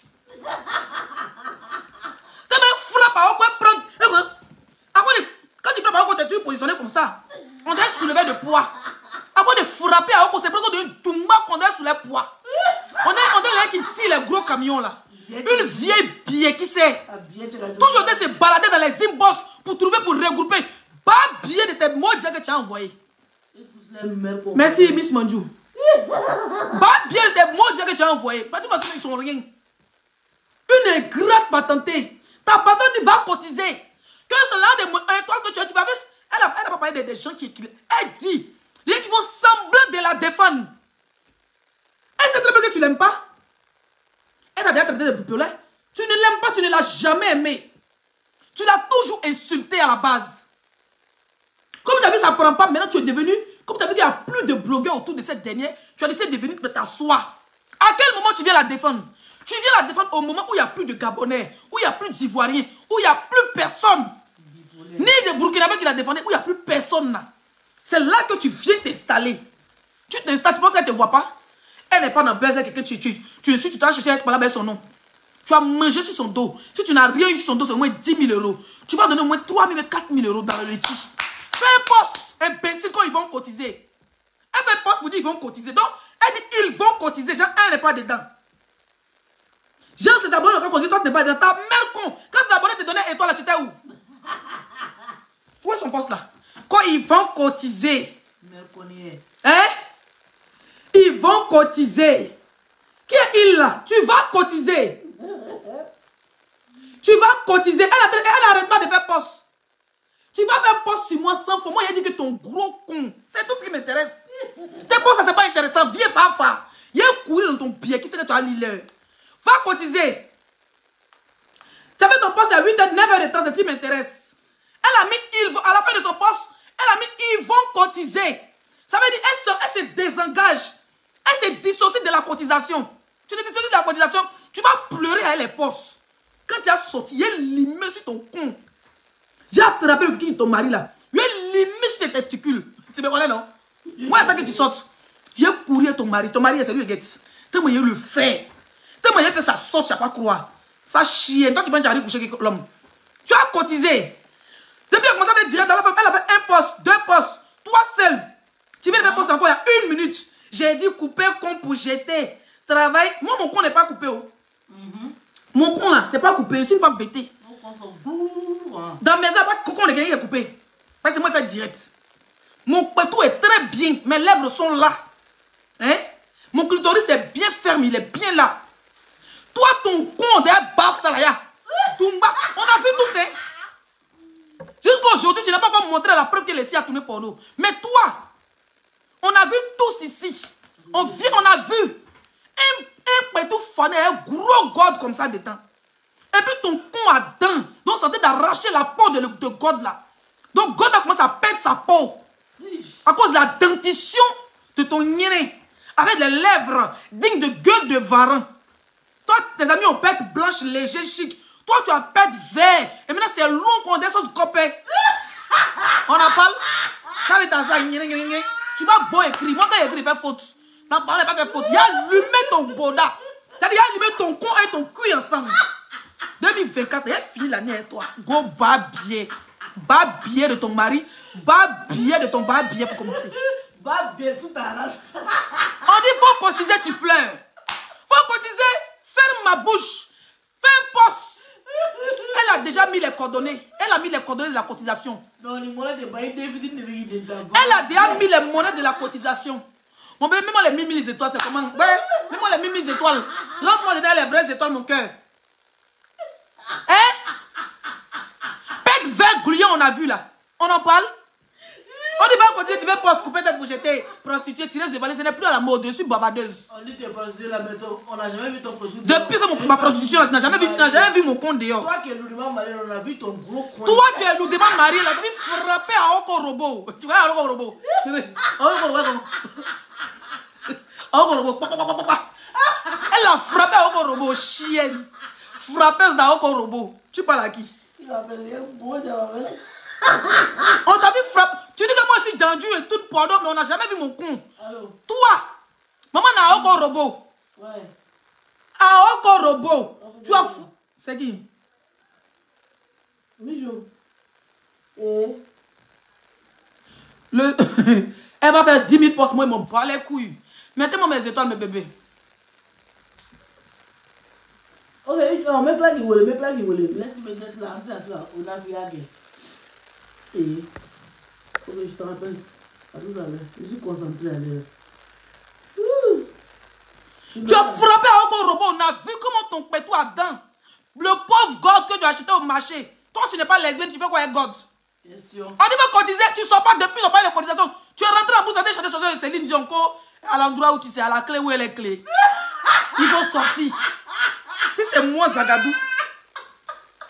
Tellement elle frappe à Oko, elle prend. Quand tu frappes à Oko, tu es positionné comme ça. On doit soulever de poids. Avant de frapper à Oko, c'est presque de Toumba qu'on doit soulever le poids. On est, on est là qui tire les gros camions là. Une vieille billet qui sait. Toujours de se balader dans les inbox pour trouver, pour regrouper. Pas billet de tes mots que tu as envoyé. Merci Miss Manjou. Pas billet de tes mots que tu as envoyé. Parce qu'ils sont rien. Une ingrate patentée. Ta patente va cotiser. Que cela de étoile que tu as, tu vas elle n'a pas parlé des gens qui. Elle dit. Les gens qui vont sembler de la défendre. Elle sait très bien que tu l'aimes pas. Elle a déjà traité de poupée. Tu ne l'aimes pas, tu ne l'as jamais aimé. Tu l'as toujours insulté à la base. Comme tu as vu, ça ne prend pas. Maintenant, tu es devenu, comme tu as vu qu'il n'y a plus de blogueurs autour de cette dernière, tu as décidé de venir t'asseoir. À quel moment tu viens la défendre? Tu viens la défendre au moment où il n'y a plus de Gabonais, où il n'y a plus d'Ivoiriens, où il n'y a plus personne. Ni de Burkinabé qui la défendait, où il n'y a plus personne là. C'est là que tu viens t'installer. Tu t'installes, tu penses qu'elle ne te voit pas? Elle n'est pas dans le buzz avec quelqu'un, tu, tu, tu es sûr, tu t'as cherché à parler avec son nom. Tu as mangé sur son dos. Si tu n'as rien eu sur son dos, c'est au moins dix mille euros. Tu vas donner au moins trois mille, quatre mille euros dans le liti. Fais un poste, imbécile, quand ils vont cotiser. Elle fait un poste pour dire qu'ils vont cotiser. Donc, elle dit ils vont cotiser. Genre, elle n'est pas dedans. Genre, ses abonnés ont cotisé, toi, tu n'es pas dedans. Ta mère con. Quand ses abonnés te donnaient étoile, là, tu étais où? Où est son poste là? Quand ils vont cotiser. Hein? Ils vont cotiser. Qui est il là? Tu vas cotiser. Tu vas cotiser. Elle n'arrête pas de faire poste. Tu vas faire poste sur moi sans fois. Moi, il a dit que ton gros con. C'est tout ce qui m'intéresse. Tes postes, ça c'est pas intéressant. Viens, papa. Il y a un courir dans ton pied. Qui c'est que tu as l'île? Va cotiser. Tu as fait ton poste à huit heures, neuf heures de temps. C'est ce qui m'intéresse. Elle a mis, il, à la fin de son poste, elle a mis, ils vont cotiser. Ça veut dire, elle se, elle se désengage. Elle se dissocie de la cotisation. Tu te dissocies de la cotisation, tu vas pleurer à les postes. Quand tu as sorti, il est limé sur ton con. J'ai attrapé le qui de ton mari là. Il est limé sur tes testicules. Tu me connais, non? Moi, attends que tu sortes. J'ai couru à ton mari. Ton mari, c'est lui, guette. Tellement il le fait. Tellement il fait sa sauce, tu n'as pas croire. Ça chienne. Toi, tu vas aller coucher avec l'homme. Tu as cotisé. Depuis qu'elle a commencé à dire dans la femme, elle a fait un poste, deux postes, toi seul. Tu viens de faire poste encore il y a une minute. J'ai dit couper con pour jeter. Travail. Moi, mon con n'est pas coupé. Oh. Mm-hmm. Mon con là, c'est pas coupé. C'est une femme bêtée. Dans mes arbres, le con, il est coupé. Parce que moi, je fais direct. Mon pétou est très bien. Mes lèvres sont là. Hein? Mon clitoris est bien ferme. Il est bien là. Toi, ton con, derrière baf, ça là, ya. Tumba. On a vu tout ça. Jusqu'à aujourd'hui, tu n'as pas encore montré la preuve que les filles a tourné pour nous. Mais toi, on a vu tous ici. On, vit, on a vu un, un pétou fané, un gros god comme ça dedans. Et puis ton con a dents. Donc, ça t'a d'arracher la peau de, de god là. Donc, god a commencé à perdre sa peau. À cause de la dentition de ton néré. Avec des lèvres dignes de gueule de varan. Toi, tes amis ont perte blanche, léger, chic. Toi, tu as perte vert. Et maintenant, c'est long qu'on descend du copé. On en parle. Quand tu as ça, tu vas beau écrire. Moi, quand il écrit, il fait faute. Non, il n'a pas fait faute. Il a allumé ton boda. C'est-à-dire, il a allumé ton con et ton cul ensemble. deux mille vingt-quatre, il a fini l'année avec toi. Go bas billet. Bas billet de ton mari. Bas billet de ton bas billet pour commencer.
Bas billet sous ta race.
On dit, faut cotiser, tu pleures. Faut cotiser. Ferme ma bouche. Fais un poste. Elle a déjà mis les coordonnées. Elle a mis les coordonnées de la cotisation.
Non, les monnaies de bail,
elle a déjà mis les monnaies de la cotisation. Mon bébé, même les mille étoiles, c'est comment? Ouais, même les mille étoiles. Rentre-moi dedans les vraies étoiles, mon cœur. Hein? Pète vert gouillon, on a vu là. On en parle? On dit pas cotiser, tu veux poste couper tête pour jeter, prostituée, tireuse de balai, ce n'est plus à la mode, je suis bavardeuse.
On dit que tu es prostituée là, mais on n'a jamais vu ton prostitution.
Depuis que mon, ma prostitution, tu n'as jamais, jamais vu mon compte dehors.
Toi qui es lourdement marié, on a vu ton gros coin.
Toi tu es lourdement marié, là, tu as frappé à Oko Robot. Tu vois à Oko Robot? Oko Robot, Oko Robot. Elle a frappé à Oko Robot, chienne. Frappeuse dans Oko Robot. Tu parles à qui?
Il va appeler, moi je vais appeler.
On t'a vu frapper. Tu dis que moi je suis Djanju et tout pardon, mais on n'a jamais vu mon con.
Allô?
Toi, maman n'a Oko Robot.
Ouais.
À Oko Robot. Tu as fou. C'est qui?
Bijou. Et
le... Elle va faire dix mille postes, moi ils m'ont pas les couilles. Mettez-moi mes étoiles, mes bébés.
ok, non, mets pas qui voulait, mets pas qui voulait. Laisse-moi mettre là, là, on a vu à qui. Et ok, je te rappelle. À tout à l'heure. Je suis concentré à l'heure.
Tu as frappé à Oko Robot. On a vu comment ton pétou a dents. Le pauvre God que tu as acheté au marché. Toi, tu n'es pas lesbienne, tu fais quoi avec God?
Bien sûr.
On dit pas cotiser, tu ne sors pas depuis, on parle de cotisation. Tu es rentré en bourse, tu as changer changer de Céline Dionco à l'endroit où tu sais, à la clé où elle est clé. Il faut sortir. Si c'est moi, Zagadou.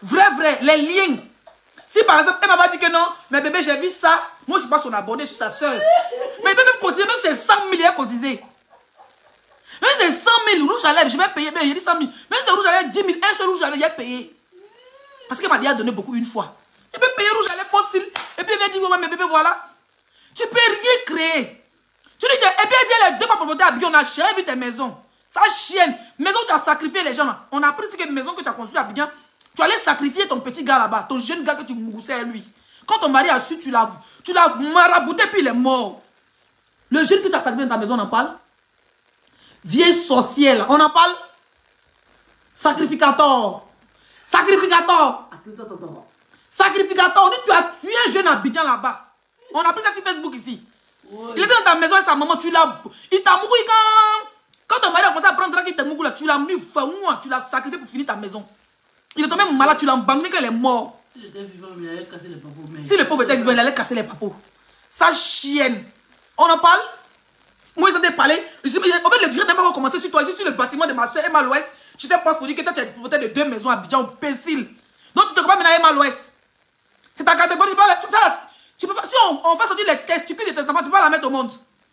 Vrai, vrai, les liens. Si par exemple, elle m'a dit que non, mais bébé, j'ai vu ça. Moi, je suis pas son abonné, je suis sa soeur. Mais il peut même cotiser, même c'est cent mille, elle cotisé. Même c'est cent mille, rouge à lèvres, je vais payer. Mais il dit cent mille. Même c'est rouge à lèvres, dix mille, un seul rouge à lèvres, il a payé. Parce qu'elle m'a déjà donné beaucoup une fois. Il peut payer rouge à lèvres fossile. Et puis il va dire, ouais, mais bébé, voilà. Tu peux rien créer. Tu dis que, et puis elle dit, elle est deux fois pour voter à Abidjan, on a jamais vu tes maisons. Ça chienne. Maison où tu as sacrifié les gens là. On a appris que maison que tu as construite à Abidjan, tu allais sacrifier ton petit gars là-bas, ton jeune gars que tu moussais à lui. Quand ton mari a su, tu l'as tu l'as marabouté puis il est mort. Le jeune que tu as sacrifié dans ta maison, on en parle. Vieille sorcière, on en parle. Sacrificateur. Sacrificateur. Sacrificateur. On dit tu as tué un jeune Abidjan là-bas. On a pris ça sur Facebook ici. Oui. Il était dans ta maison et sa maman, tu l'as... Il t'a mouru quand... Quand ton mari a commencé à prendre drague, il t'a mouru là, tu l'as mis fin mois, tu l'as sacrifié pour finir ta maison. Il est tombé malade, tu l'as embangé qu'elle est morte. Si il était vivant, il allait casser les papos. Mais... Si le pauvre était vivant, il allait casser les papos. Ça chienne. On en parle. Moi, ils ont parlé. En fait, le direct n'a pas recommencé sur toi. Ici, sur le bâtiment de ma soeur, Emma l'Ouest. Tu fais passe pour dire que toi, tu es propriétaire de deux maisons à Abidjan, au Pécile. Donc, tu te comprends maintenant à Emma l'Ouest. C'est ta catégorie. Tu peux pas, tu, ça, tu peux pas, si on, on fait sortir les testicules de tes enfants, tu peux pas la mettre au monde.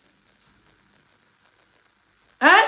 Hein?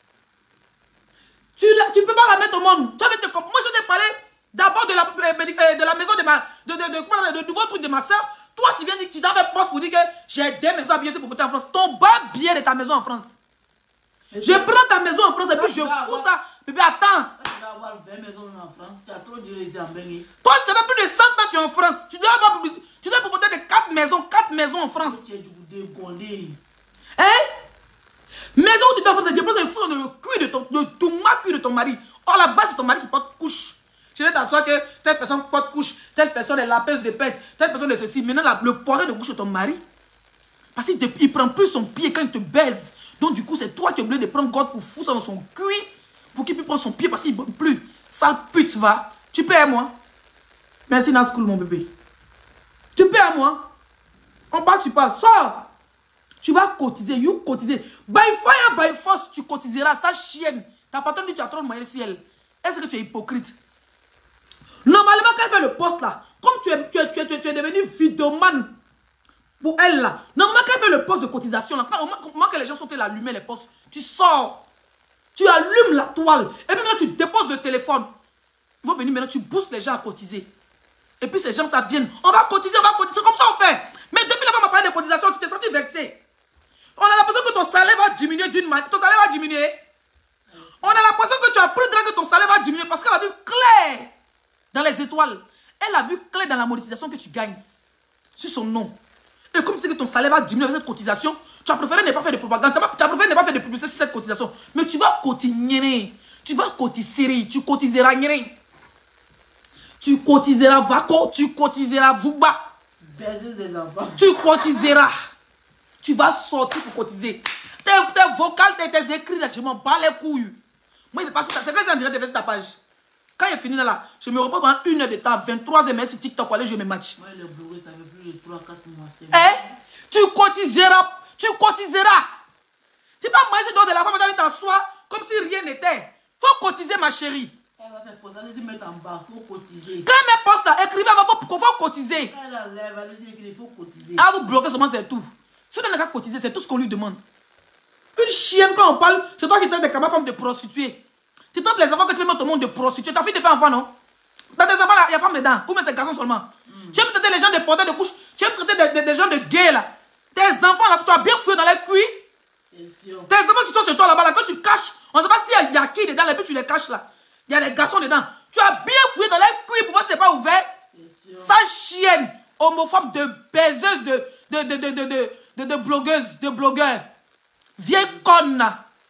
Tu ne peux pas la mettre au monde. Tu vas te comprendre. Moi, je t'ai parlé d'abord de la, euh, de la maison de ma... De, de, de, de, de nouveau truc de ma soeur. Toi, tu viens dire que tu t'as fait poste pour dire que j'ai deux maisons à Abidjan pour porter en France. Ton bas bien de ta maison en France. Et je prends ta maison en France et puis je fous ça. Bébé, attends. Tu dois avoir vingt maisons en France. Tu as trop de les emmener. Toi, tu as plus de cent ans, tu es en France. Tu dois avoir tu dois porter de quatre maisons, quatre maisons en France. Tu es du dégondé. Hein? Maison où tu dois faire, c'est pour ça qu'il faut dans le cul de ton, le touma cul de ton mari. Or là-bas, c'est ton mari qui porte couche. Je vais t'asseoir que telle personne porte couche, telle personne est lapeuse de pète, telle personne est ceci. Maintenant, la, le porteur de couche de ton mari, parce qu'il ne prend plus son pied quand il te baise. Donc, du coup, c'est toi qui es obligé de prendre God pour foutre ça dans son cul, pour qu'il puisse prendre son pied parce qu'il ne bonne plus. Sale pute, va. Tu paies à moi. Merci, Nascool, mon bébé. Tu paies à moi. On parle, tu parles. Sors. Tu vas cotiser, you cotiser. By fire, by force, tu cotiseras. Ça chienne. Ta patronne dit tu as trop de moyens sur elle. Est-ce que tu es hypocrite? Normalement, quand elle fait le poste là, comme tu es, tu es, tu es, tu es, tu es devenu vidéoman pour elle là, normalement, quand elle fait le poste de cotisation là, quand, au moment que les gens sont allumés les postes, tu sors, tu allumes la toile, et puis maintenant tu déposes le téléphone. Ils vont venir maintenant, tu boostes les gens à cotiser. Et puis ces gens, ça viennent. On va cotiser, on va cotiser, c'est comme ça on fait. Mais depuis la fois, on m'a parlé de cotisation, tu t'es senti vexé. On a l'impression que ton salaire va diminuer d'une manière. Ton salaire va diminuer. On a l'impression que tu as pris de que ton salaire va diminuer parce qu'elle a vu clair dans les étoiles. Elle a vu clair dans la monétisation que tu gagnes sur son nom. Et comme tu sais que ton salaire va diminuer avec cette cotisation, tu as préféré ne pas faire de propagande. Tu as préféré ne pas faire de publicité sur cette cotisation. Mais tu vas cotiser. Tu vas cotiser. Tu cotiseras. Tu cotiseras Vaco. Tu cotiseras Vouba.
Baiser des enfants.
Tu cotiseras. Tu vas sortir pour cotiser. Tes, tes vocales, tes, tes écrits, là, je m'en bats les couilles. Moi, c'est pas ça. C'est que j'ai en direct de faire ta page. Quand il est fini là, je me repose pendant une heure de temps, vingt-trois heures sur TikTok pour aller jouer mes matchs.
Moi, le bourré, ça fait plus de trois quatre mois.
Eh? Tu cotiseras. Tu cotiseras. C'est pas moi, je dois de la femme, tu t'asseoir comme si rien n'était. Faut cotiser, ma chérie.
Elle va faire poste, allez-y mettre en bas, faut cotiser.
Quand elle met poste là, écrivez, il faut, faut cotiser.
Quand elle enlève, allez-y écrire, il faut cotiser.
Ah, vous bloquez seulement, c'est tout. Si on n'a qu'à cotiser, c'est tout ce qu'on lui demande. Une chienne, quand on parle, c'est toi qui traites des camarades femmes de prostituées. Tu traites les enfants que tu fais mettre au monde de prostituées. Ta fille te fait enfant, non? Dans tes enfants, il y a femme dedans. Ou même tes garçons seulement. Mm. Tu aimes traiter les gens de porteurs de couches. Tu aimes traiter des, des, des gens de gays, là. Tes enfants, là, tu as bien fouillé dans les cuits. Tes enfants qui sont chez toi, là-bas, là, quand tu caches, on ne sait pas s'il y a qui dedans, et puis tu les caches, là. Il y a des garçons dedans. Tu as bien fouillé dans les cuits pour voir si ce n'est pas ouvert. Ça chienne, homophobe de baiseuse, de, de, de, de, de, de, de, de blogueuse, de blogueur. Vieille conne.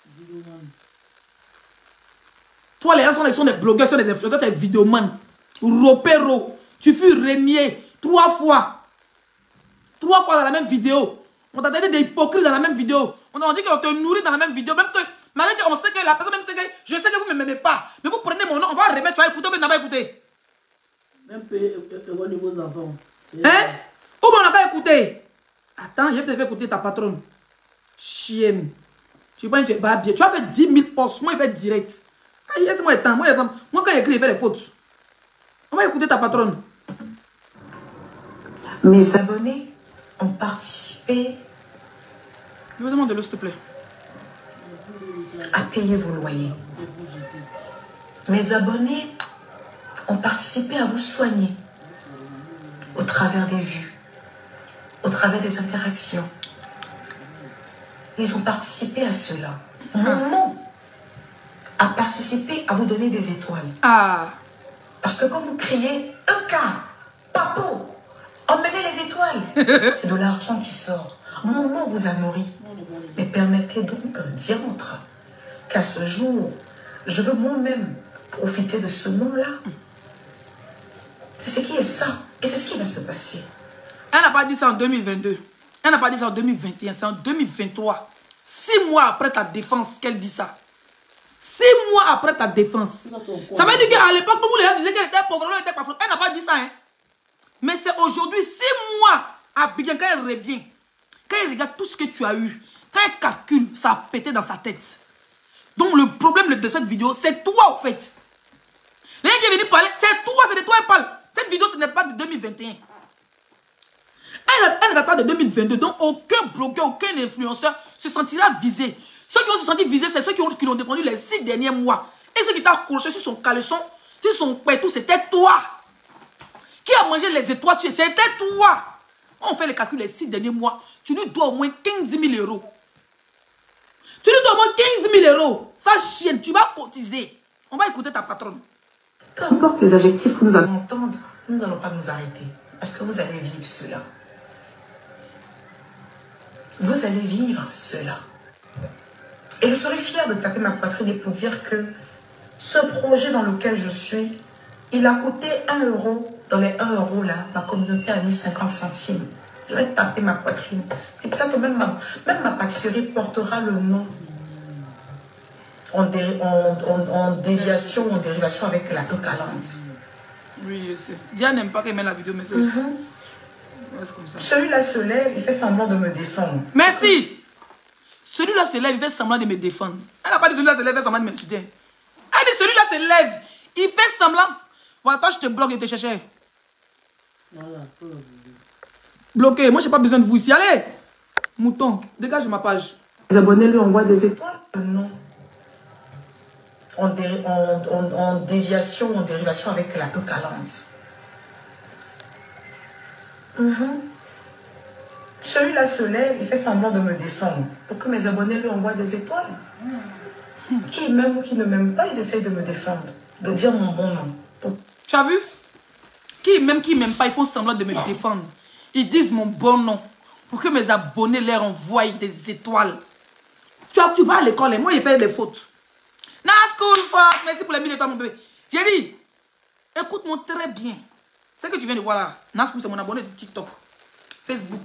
Toi, les gens sont, sont des blogueurs, sont des influenceurs, des vidéomans. Ropero. Tu fus régné trois fois. Trois fois dans la même vidéo. On t'a dit des hypocrites dans la même vidéo. On a dit qu'on te nourrit dans la même vidéo. Même que, malgré qu'on sait que la personne même sait que je sais que vous ne m'aimez pas. Mais vous prenez mon nom, on va remettre, tu vas écouter, mais tu n'as pas écouté.
Même payer de vos enfants.
Hein? Ou on n'a pas écouté. Attends, je vais te écouter ta patronne. Chienne. Tu vois, tu vas bien. Tu as fait dix mille postes. Moi, il fait direct. Moi, moi, moi, quand il écrit, il fait des fautes. On va écouter ta patronne.
Mes abonnés ont participé
Je me demande de l'eau, s'il te plaît.
à payer vos loyers. Mes abonnés ont participé à vous soigner au travers des vues, au travers des interactions. Ils ont participé à cela. Mon nom a participé à vous donner des étoiles.
Ah.
Parce que quand vous criez « E K, Papo, emmenez les étoiles », c'est de l'argent qui sort. Mon nom vous a nourri. Mais permettez donc un diantre qu'à ce jour, je veux moi-même profiter de ce nom-là. C'est ce qui est ça. Et c'est ce qui va se passer.
Elle n'a pas dit ça en deux mille vingt-deux. Elle n'a pas dit ça en deux mille vingt et un. C'est en deux mille vingt-trois. Six mois après ta défense qu'elle dit ça. Six mois après ta défense. Ça veut dire qu'à l'époque, vous les gens disaient qu'elle était pauvre, elle était pas pauvre. Elle n'a pas dit ça. Hein? Mais c'est aujourd'hui, six mois à Abidjan, quand elle revient, quand elle regarde tout ce que tu as eu, quand elle calcule, ça a pété dans sa tête. Donc le problème de cette vidéo, c'est toi en fait. Les gens qui est venu parler, c'est toi, c'est de toi elle parle. Cette vidéo, ce n'est pas de deux mille vingt et un. Elle, elle ne date pas de deux mille vingt-deux. Donc aucun blogueur, aucun influenceur se sentira visé. Ceux qui ont se senti visés, c'est ceux qui ont, qui l'ont défendu les six derniers mois. Et ceux qui t'ont accroché sur son caleçon, sur son pétou, c'était toi. Qui a mangé les étoiles, c'était toi. On fait le calcul les six derniers mois. Tu lui dois au moins quinze mille euros. Tu lui dois au moins quinze mille euros. Ça chienne, tu vas cotiser. On va écouter ta patronne.
Peu importe les adjectifs que nous allons entendre, nous n'allons pas nous arrêter. Parce que vous allez vivre cela. Vous allez vivre cela. Et je serai fière de taper ma poitrine et pour dire que ce projet dans lequel je suis, il a coûté un euro. Dans les un euro là, ma communauté a mis cinquante centimes. Je vais taper ma poitrine. C'est pour ça que même ma, même ma pâtisserie portera le nom en, dé, en, en, en déviation, en dérivation avec la Tocalante.
Oui, je sais. Diane n'aime pas qu'elle mette la vidéo, mais c'est
Mm-hmm.
comme ça.
Celui-là se lève, il fait semblant de me défendre.
Merci. Celui-là se lève, il fait semblant de me défendre. Elle n'a pas dit celui-là se lève, il fait semblant de m'insulter. Elle dit celui-là se lève, il fait semblant. Voilà, toi, je te bloque et te cherche.
Voilà.
Bloqué. Moi, je n'ai pas besoin de vous ici. Allez. Mouton, dégage de ma page.
Les abonnés lui envoient des étoiles? Non. En, dé, en, en, en déviation, en dérivation avec la Tocalante. Mm-hmm. Celui-là se lève, il fait semblant de me défendre. Pour que mes abonnés lui envoient des étoiles. Mm. Qui m'aiment ou qui ne m'aiment pas, ils essayent de me défendre. De dire mon bon nom. Pour...
Tu as vu? Qui m'aiment, qui ne m'aiment pas, ils font semblant de me défendre. Ils disent mon bon nom. Pour que mes abonnés leur envoient des étoiles. Tu, as, tu vas à l'école et moi, j'ai fait des fautes. Na school fuck. Merci pour les mille étoiles, mon bébé. J'ai dit, écoute-moi très bien. Ce que tu viens de voir là, Na school, c'est mon abonné de TikTok, Facebook.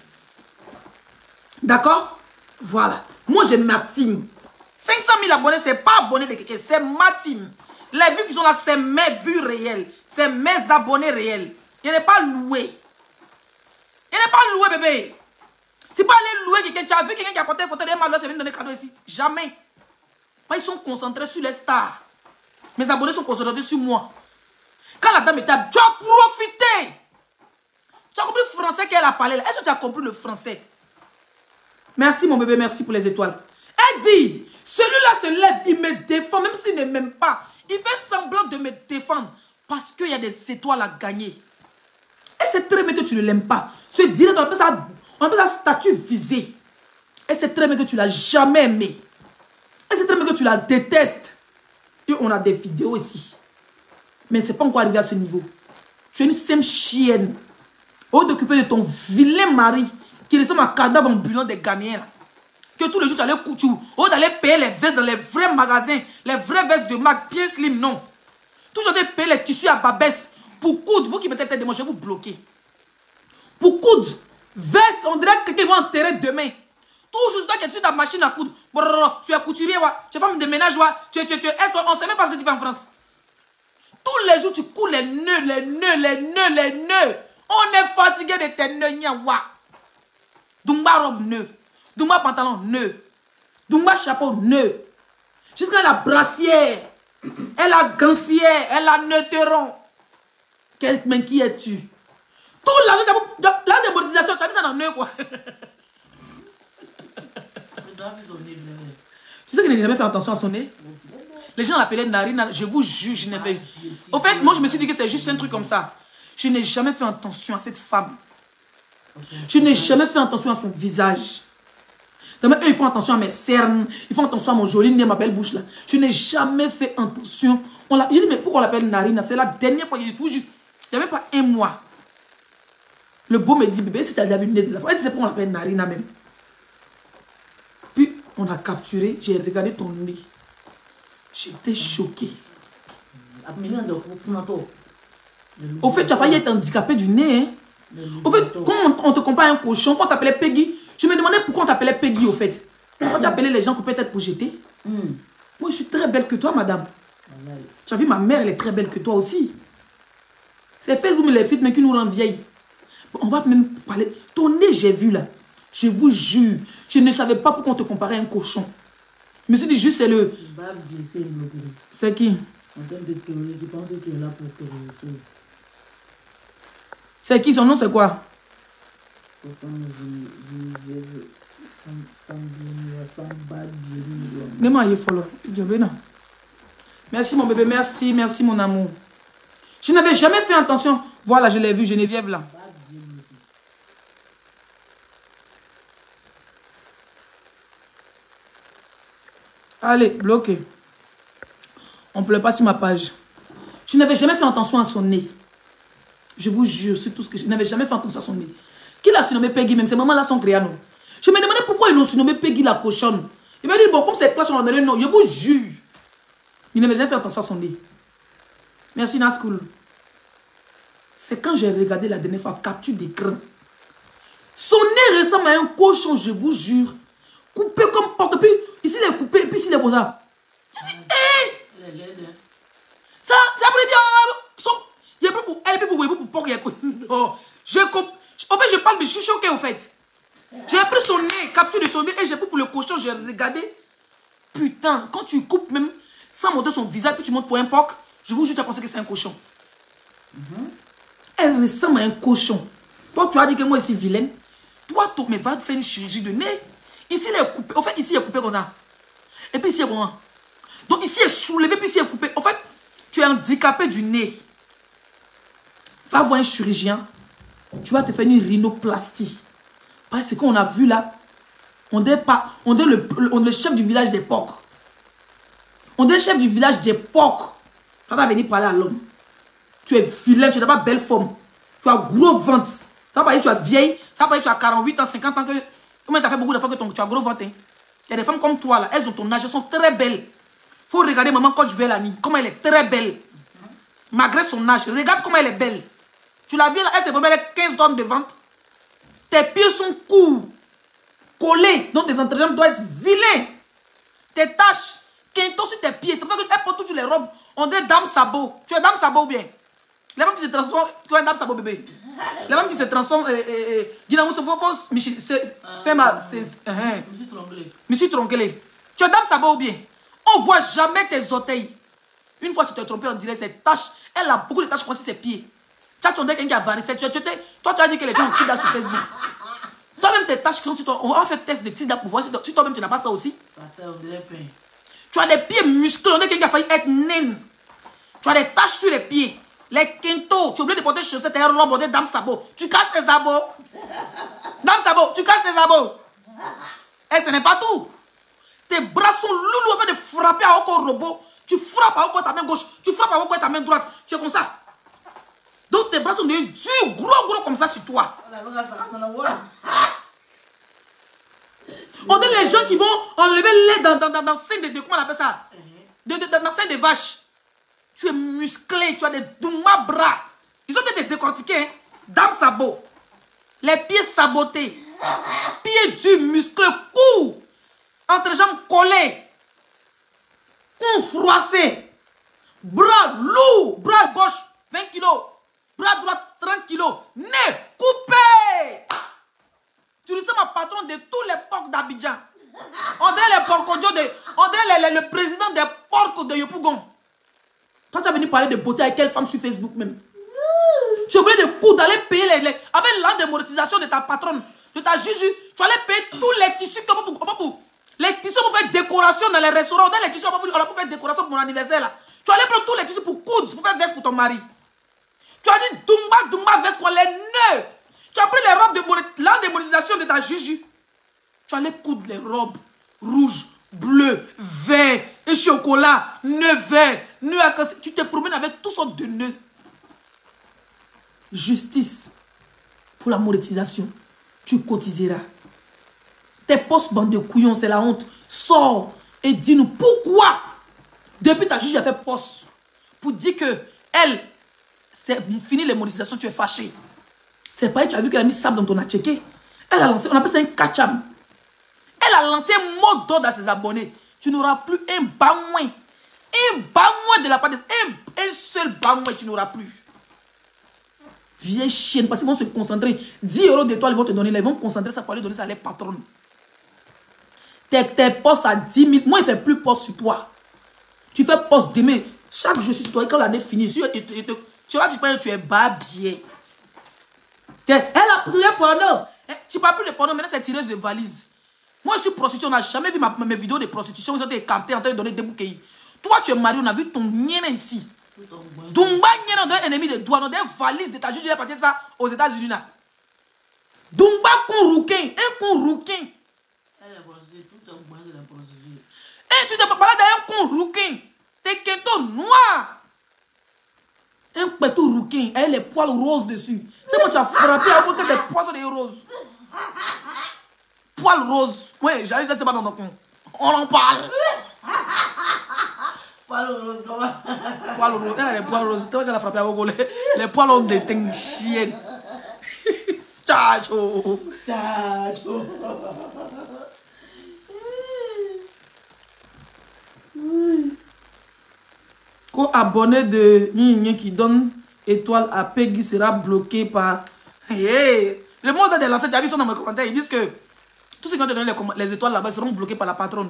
D'accord? Voilà. Moi, j'ai ma team. cinq cent mille abonnés, c'est pas abonné de quelqu'un, c'est ma team. Les vues qui sont là, c'est mes vues réelles. C'est mes abonnés réels. Il n'est pas loué. Il n'est pas loué, bébé. C'est pas aller louer quelqu'un. Tu as vu quelqu'un qui a porté une photo de Malou, c'est venu donner cadeau ici. Jamais. Moi, ils sont concentrés sur les stars. Mes abonnés sont concentrés sur moi. Quand la dame était, tu as profité. Tu as compris le français qu'elle a parlé là. Est-ce que tu as compris le français? Merci, mon bébé. Merci pour les étoiles. Elle dit, celui-là se lève, il me défend, même s'il ne m'aime pas. Il fait semblant de me défendre parce qu'il y a des étoiles à gagner. Et c'est très bien que tu ne l'aimes pas. Ce direct, on appelle ça, on appelle ça statut visé. Et c'est très bien que tu ne l'as jamais aimé. Et c'est très bien que tu la détestes. Et on a des vidéos ici. Mais ce n'est pas encore arrivé à ce niveau. Tu es une simple chienne. Au lieu d'occuper de ton vilain mari qui ressemble à un cadavre ambulant des Ghanéens. Que tous les jours tu allais couture. Au lieu d'aller payer les vestes dans les vrais magasins, les vraies vestes de marque bien slim, non. Toujours de payer les tissus à babesse pour coudre. Vous qui mettez peut-être des mots, je vais vous bloquer. Pour coudre, veste, on dirait que quelqu'un va enterrer demain. Toujours ça qui est sur ta machine à coudre. Brrr, tu es couturier, ouais. Tu es femme de ménage, ouais. Tu es, tu es, tu es, on ne sait même pas ce que tu fais en France. Tous les jours, tu couds les nœuds, les nœuds, les nœuds, les nœuds. On est fatigué de tes nœuds, nyawa. Dumba robe nœud. Dumba pantalon nœud. Dumba chapeau nœud. Jusqu'à la brassière. Elle a gancière. Elle a neuteron. Quel, mais qui es-tu? Tout l'argent de la démonétisation, tu as mis ça dans le nez, quoi. Tu sais qu'il n'a jamais fait attention à son nez? Les gens l'appelaient narine. Je vous jure, je n'ai fait. Au fait, moi, je me suis dit que c'est juste un truc comme ça. Je n'ai jamais fait attention à cette femme. Je n'ai jamais fait attention à son visage. Eux, ils font attention à mes cernes. Ils font attention à mon joli nez, ma belle bouche là. Je n'ai jamais fait attention. J'ai dit, mais pourquoi on l'appelle narine? C'est la dernière fois. Il n'y a même pas un mois. Le beau me dit, bébé, si tu as déjà vu le nez de la femme, c'est pourquoi on l'appelle narine même. Puis, on a capturé. J'ai regardé ton nez. J'étais choquée. Au fait, tu as failli être handicapé du nez. Hein? Au fait, quand on, on te compare à un cochon, quand on t'appelait Peggy, je me demandais pourquoi on t'appelait Peggy au fait. Quand tu appelais les gens peut-être pour jeter. Mm. Moi, je suis très belle que toi, madame. Tu as vu, ma mère, elle est très belle que toi aussi. C'est Facebook, mais les filles, mais qui nous rend vieilles. Bon, on va même parler. Ton nez, j'ai vu là. Je vous jure. Je ne savais pas pourquoi on te comparait à un cochon. Je me suis dit juste, c'est le... C'est qui?
En termes de théorie, je pense que tu es là pour théoriser.
C'est qui? Son nom, c'est quoi? Même il follow. Merci mon bébé, merci, merci mon amour. Je n'avais jamais fait attention. Voilà, je l'ai vu, Geneviève là. Allez, bloqué. On ne pleure pas sur ma page. Je n'avais jamais fait attention à son nez. Je vous jure, c'est tout ce que je n'avais jamais fait attention à son nez. Qui l'a surnommé Peggy même? Ces mamans-là sont créanos. Je me demandais pourquoi ils l'ont surnommé Peggy la cochonne. Il m'a dit, bon, comme c'est clash, on a donné le nom. Je vous jure. Il n'avait jamais fait attention à son nez. Merci, Nascool. C'est quand j'ai regardé la dernière fois, capture d'écran. Son nez ressemble à un cochon, je vous jure. Coupé comme porte. Puis, ici, il est coupé, et puis ici, il est comme ça. Il dit, hé! Ça, ça après dire, il y a plus pour elle, pour vous, pour porc, il y a non. Je coupe. En fait, je parle, mais je suis choqué, au fait. J'ai pris son nez, capture de son nez, et j'ai pris pour le cochon, j'ai regardé. Putain, quand tu coupes même, sans montrer son visage, puis tu montes pour un porc, je vous jure, tu as pensé que c'est un cochon. Mm-hmm. Elle ressemble à un cochon. Toi, tu as dit que moi, je suis vilaine. Toi, tu mais va faire une chirurgie de nez. Ici, il est coupé. En fait, ici, il est coupé qu'on a. Et puis, ici, il est bon. Donc, ici, il est soulevé, puis ici, il est coupé. En fait, tu es handicapé du nez. Va voir un chirurgien. Tu vas te faire une rhinoplastie. Parce que qu'on a vu là, on est, pas, on est, le, on est le chef du village des porcs. On est le chef du village des porcs. Ça va venir parler à l'homme. Tu es vilain, tu n'as pas belle forme. Tu as gros ventre. Ça va pas dire que tu es vieille. Ça va pas dire que tu as quarante-huit ans, cinquante ans. Que... Comment tu as fait beaucoup de fois que ton, tu as gros ventre. Hein? Il y a des femmes comme toi là, elles ont ton âge, elles sont très belles. Il faut regarder maman Coach Bellamy, comment elle est très belle. Malgré son âge, regarde comment elle est belle. Tu l'as vu là, elle s'est probablement quinze tonnes de ventre. Tes pieds sont courts, collés, donc tes entrejambes doivent être vilains. Tes taches, quinto sur tes pieds. C'est pour ça qu'elle porte toujours les robes. On dirait Dame Sabot. Tu es Dame Sabot ou bien? Les femmes qui se transforment, tu es Dame Sabot bébé. Les femmes qui se transforment, Guinamou se font, fais ma. Je suis tronqué. Tu es Dame Sabot ou bien? On ne voit jamais tes orteils. Une fois que tu t'es trompé, on dirait ces taches. Elle a beaucoup de taches comme si ses pieds. Tu as ton deck qui a varié. Toi, tu as dit que les gens ont sida sur Facebook. Toi-même, tes taches qui sont sur toi. On va faire test de sida pour voir si toi-même tu n'as pas ça aussi. Ça tu as des pieds musclés. On dirait qu'il a failli être naine. Tu as des taches sur les pieds. Les quintos. Tu es obligé de porter chaussettes et robe de Dame Sabot. Tu caches tes sabots. Dame Sabot, tu caches tes sabots. Et ce n'est pas tout. Tes bras sont loulous en train de frapper à encore robot. Tu frappes à encore ta main gauche. Tu frappes à encore ta main droite. Tu es comme ça. Donc tes bras sont devenus durs, gros, gros comme ça sur toi. On dit les gens qui vont enlever le lait dans, dans, dans, dans sein de, de, comment on appelle ça? de, de, Dans sein de vache. Tu es musclé, tu as des douma bras. Ils ont été décortiqués, hein? Dame Sabot. Les pieds sabotés. Pieds durs, musclés, courts. Entrejambes collées. Cou froissé. Bras lourds. Bras gauche, vingt kilos. Bras droit, trente kilos. Nez coupé. Tu ressembles à patron de tous les porcs d'Abidjan. On dirait les porcs de... On dirait le, le, le président des porcs de Yopougon. Toi, tu as venu parler de beauté avec quelle femme sur Facebook même? Tu es obligé de coudre, d'aller payer les, les, avec l'indemnisation de ta patronne, de ta juge. Tu allais payer tous les tissus que pour, pour, pour, les tissus pour faire décoration dans les restaurants. Dans les tissus, on va pour faire décoration pour mon anniversaire là. Tu allais prendre tous les tissus pour coudre, pour faire veste pour ton mari. Tu as dit Dumba, Dumba, veste pour les nœuds. Tu as pris les robes de l'indemnisation de ta juge. Tu allais coudre les robes rouges, bleues, verts, et chocolat, nœuds verts, nœuds à casser. Tu te promènes avec toutes sortes de nœuds. Justice pour la monétisation. Tu cotiseras. Tes postes, bande de couillons, c'est la honte. Sors et dis-nous pourquoi, depuis ta juge a fait poste, pour dire que elle, c'est fini les monétisations, tu es fâché. C'est pas, tu as vu qu'elle a mis sable dans ton atchéké. Elle a lancé, on appelle ça un kacham. Elle a lancé un mot d'ordre à ses abonnés. Tu n'auras plus un bamouin. Un bamouin de la part de... Un, un seul bamouin, tu n'auras plus. Vieille chienne, parce qu'ils vont se concentrer. dix euros d'étoiles, ils vont te donner. Ils vont concentrer ça pour aller donner ça à les patrons. Tes, tes postes à dix mille. Moi, il ne fait plus poste sur toi. Tu fais poste demain. Chaque jour sur toi, quand l'année finit, tu, tu, tu, tu vois, tu penses que tu es babier. Elle a pris le porno. Tu ne parles plus de porno, maintenant c'est tireuse de valise. Moi, je suis prostituée, on n'a jamais vu ma, mes vidéos de prostitution. Ils ont été écartés en train de donner des bouquets. Toi, tu es marié, on a vu ton nienne ici. Dumba nienne, on est ennemi de douane, on a des valises de ta juge, il a parti ça aux États-Unis. Dumba con rouquin, un con rouquin.
Elle est prostituée, tout est moyen de la prostituée.
Et tu te parles d'un con rouquin. T'es quinto noir. Un pétou rouquin, avec les poils roses dessus. C'est moi, tu as frappé à côté des poissons des roses. Poils roses. Oui, j'arrive, ça c'est pas dans ton con. On en parle.
Poils roses, comment?
Poils roses, elle a les poils roses. C'est vrai qu'elle a frappé à Gogo. Les, les poils ont des teintes chiennes. Tchacho.
Tchacho.
Co-abonné de Nini qui donne étoile à Peggy sera bloqué par... Hey. Le monde des lancers, tu as vu ça dans mes commentaires, ils disent que tous ceux qui ont donné les, les étoiles là-bas seront bloqués par la patronne.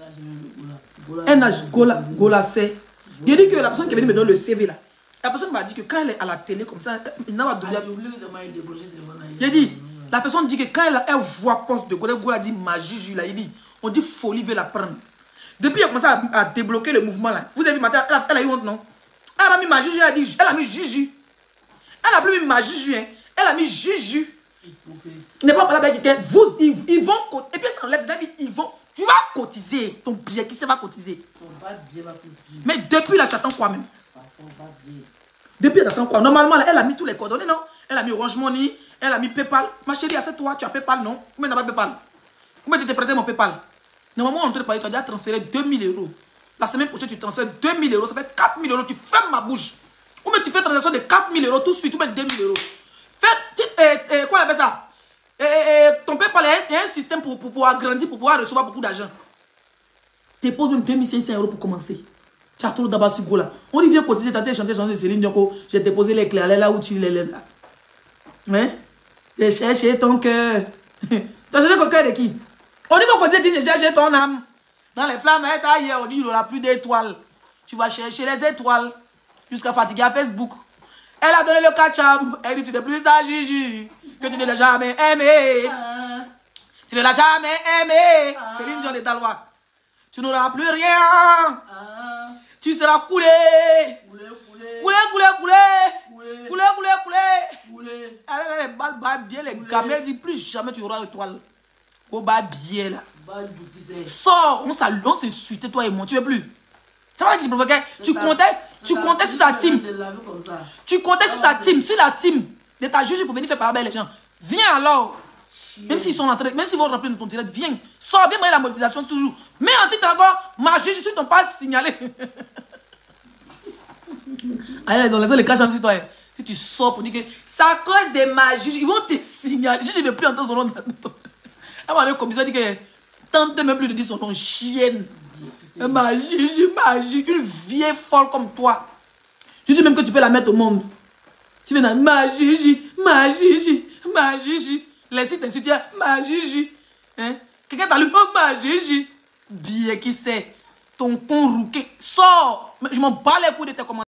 Un âge, Gola, Gola, c'est. Il dit que la personne qui est venue me donner le C V là, la personne m'a dit que quand elle est à la télé comme ça, il n'a pas de... Il dit, la personne dit que quand elle, elle voit poste de Gola, Gola dit ma juge là, il dit, on dit folie veut la prendre. Depuis qu'elle a commencé à, à débloquer le mouvement là, vous avez vu matin, elle a, elle a eu honte non? Elle a mis ma juge, elle a dit, elle a mis Juju. Elle a plus mis ma juge, hein. Elle a mis Juju. Ne pas parler avec quelqu'un, vous, ils, ils vont cotiser. Et puis ça enlève, ils vont, tu vas cotiser ton billet, qui ça va cotiser? Mais depuis là, tu attends quoi même? Depuis, tu attends quoi? Normalement, là, elle a mis tous les coordonnées, non? Elle a mis Orange Money, elle a mis PayPal. Ma chérie, c'est toi, tu as PayPal, non? Combien tu n'as pas PayPal? Combien tu t'es prêté mon PayPal? Normalement, on te parle, tu as déjà transféré deux mille euros. La semaine prochaine, tu transfères deux mille euros, ça fait quatre mille euros, tu fermes ma bouche. Ou même tu fais transaction de quatre mille euros, tout de suite, tu mets deux mille euros. Fais, euh, euh, quoi on appelle ça? Euh, euh, ton PayPal, il y a un système pour, pour pouvoir grandir, pour pouvoir recevoir beaucoup d'argent. Dépose même deux mille cinq cents euros pour commencer. Tu as trop d'abord sur go là. On dit viens cotiser, tu as chanté chanter de Céline Dion, j'ai déposé les clés, allez là où tu les lèves là. Hein? J'ai cherché ton cœur. Tu as cherché ton cœur de qui? On dit qu'on cotiser, j'ai cherché ton âme. Dans les flammes, hier, on dit il n'y aura plus d'étoiles. Tu vas chercher les étoiles jusqu'à fatiguer à Facebook. Elle a donné le catch-up. Elle dit tu n'es plus sa Gigi, que tu ne l'as jamais aimé. Ah. Tu ne l'as jamais aimé. Ah. Céline Dion de Dalois. Tu n'auras plus rien. Ah. Tu seras coulé. Coulé, coulé. Coulé, coulé, coulé. Coulé, coulé, coulé. Elle a les balles, balles bien, les gamins. Elle dit plus jamais tu auras étoile. Au bas bien là. Sors, on s'est suité toi et moi, tu veux plus. C'est vrai que je provoquais. Tu comptais, tu comptais sur sa team. Tu comptais sur sa team, sur la team de ta juge pour venir faire parler les gens. Viens alors. Même s'ils sont entrés, même s'ils vont remplir ton direct, viens. Sors, viens, moi la mobilisation toujours. Mais en titre encore, ma juge, je suis ton pas signalé. Allez, dans les les cas, si toi, si tu sors pour dire que c'est à cause de ma juge, ils vont te signaler. Je ne veux plus entendre son nom. Elle m'a dit comme ça, dit que tente même plus de dire son nom, chienne. Ma juge, ma juge, une vieille folle comme toi. Je dis même que tu peux la mettre au monde. Tu viens dans ma juge, ma juge, ma juge. Les sites insultent, ma juge. Hein? Quelqu'un t'a lu, oh ma juge. Bien qui sait, ton con rouquet, sors. Je m'en bats les couilles de tes commentaires.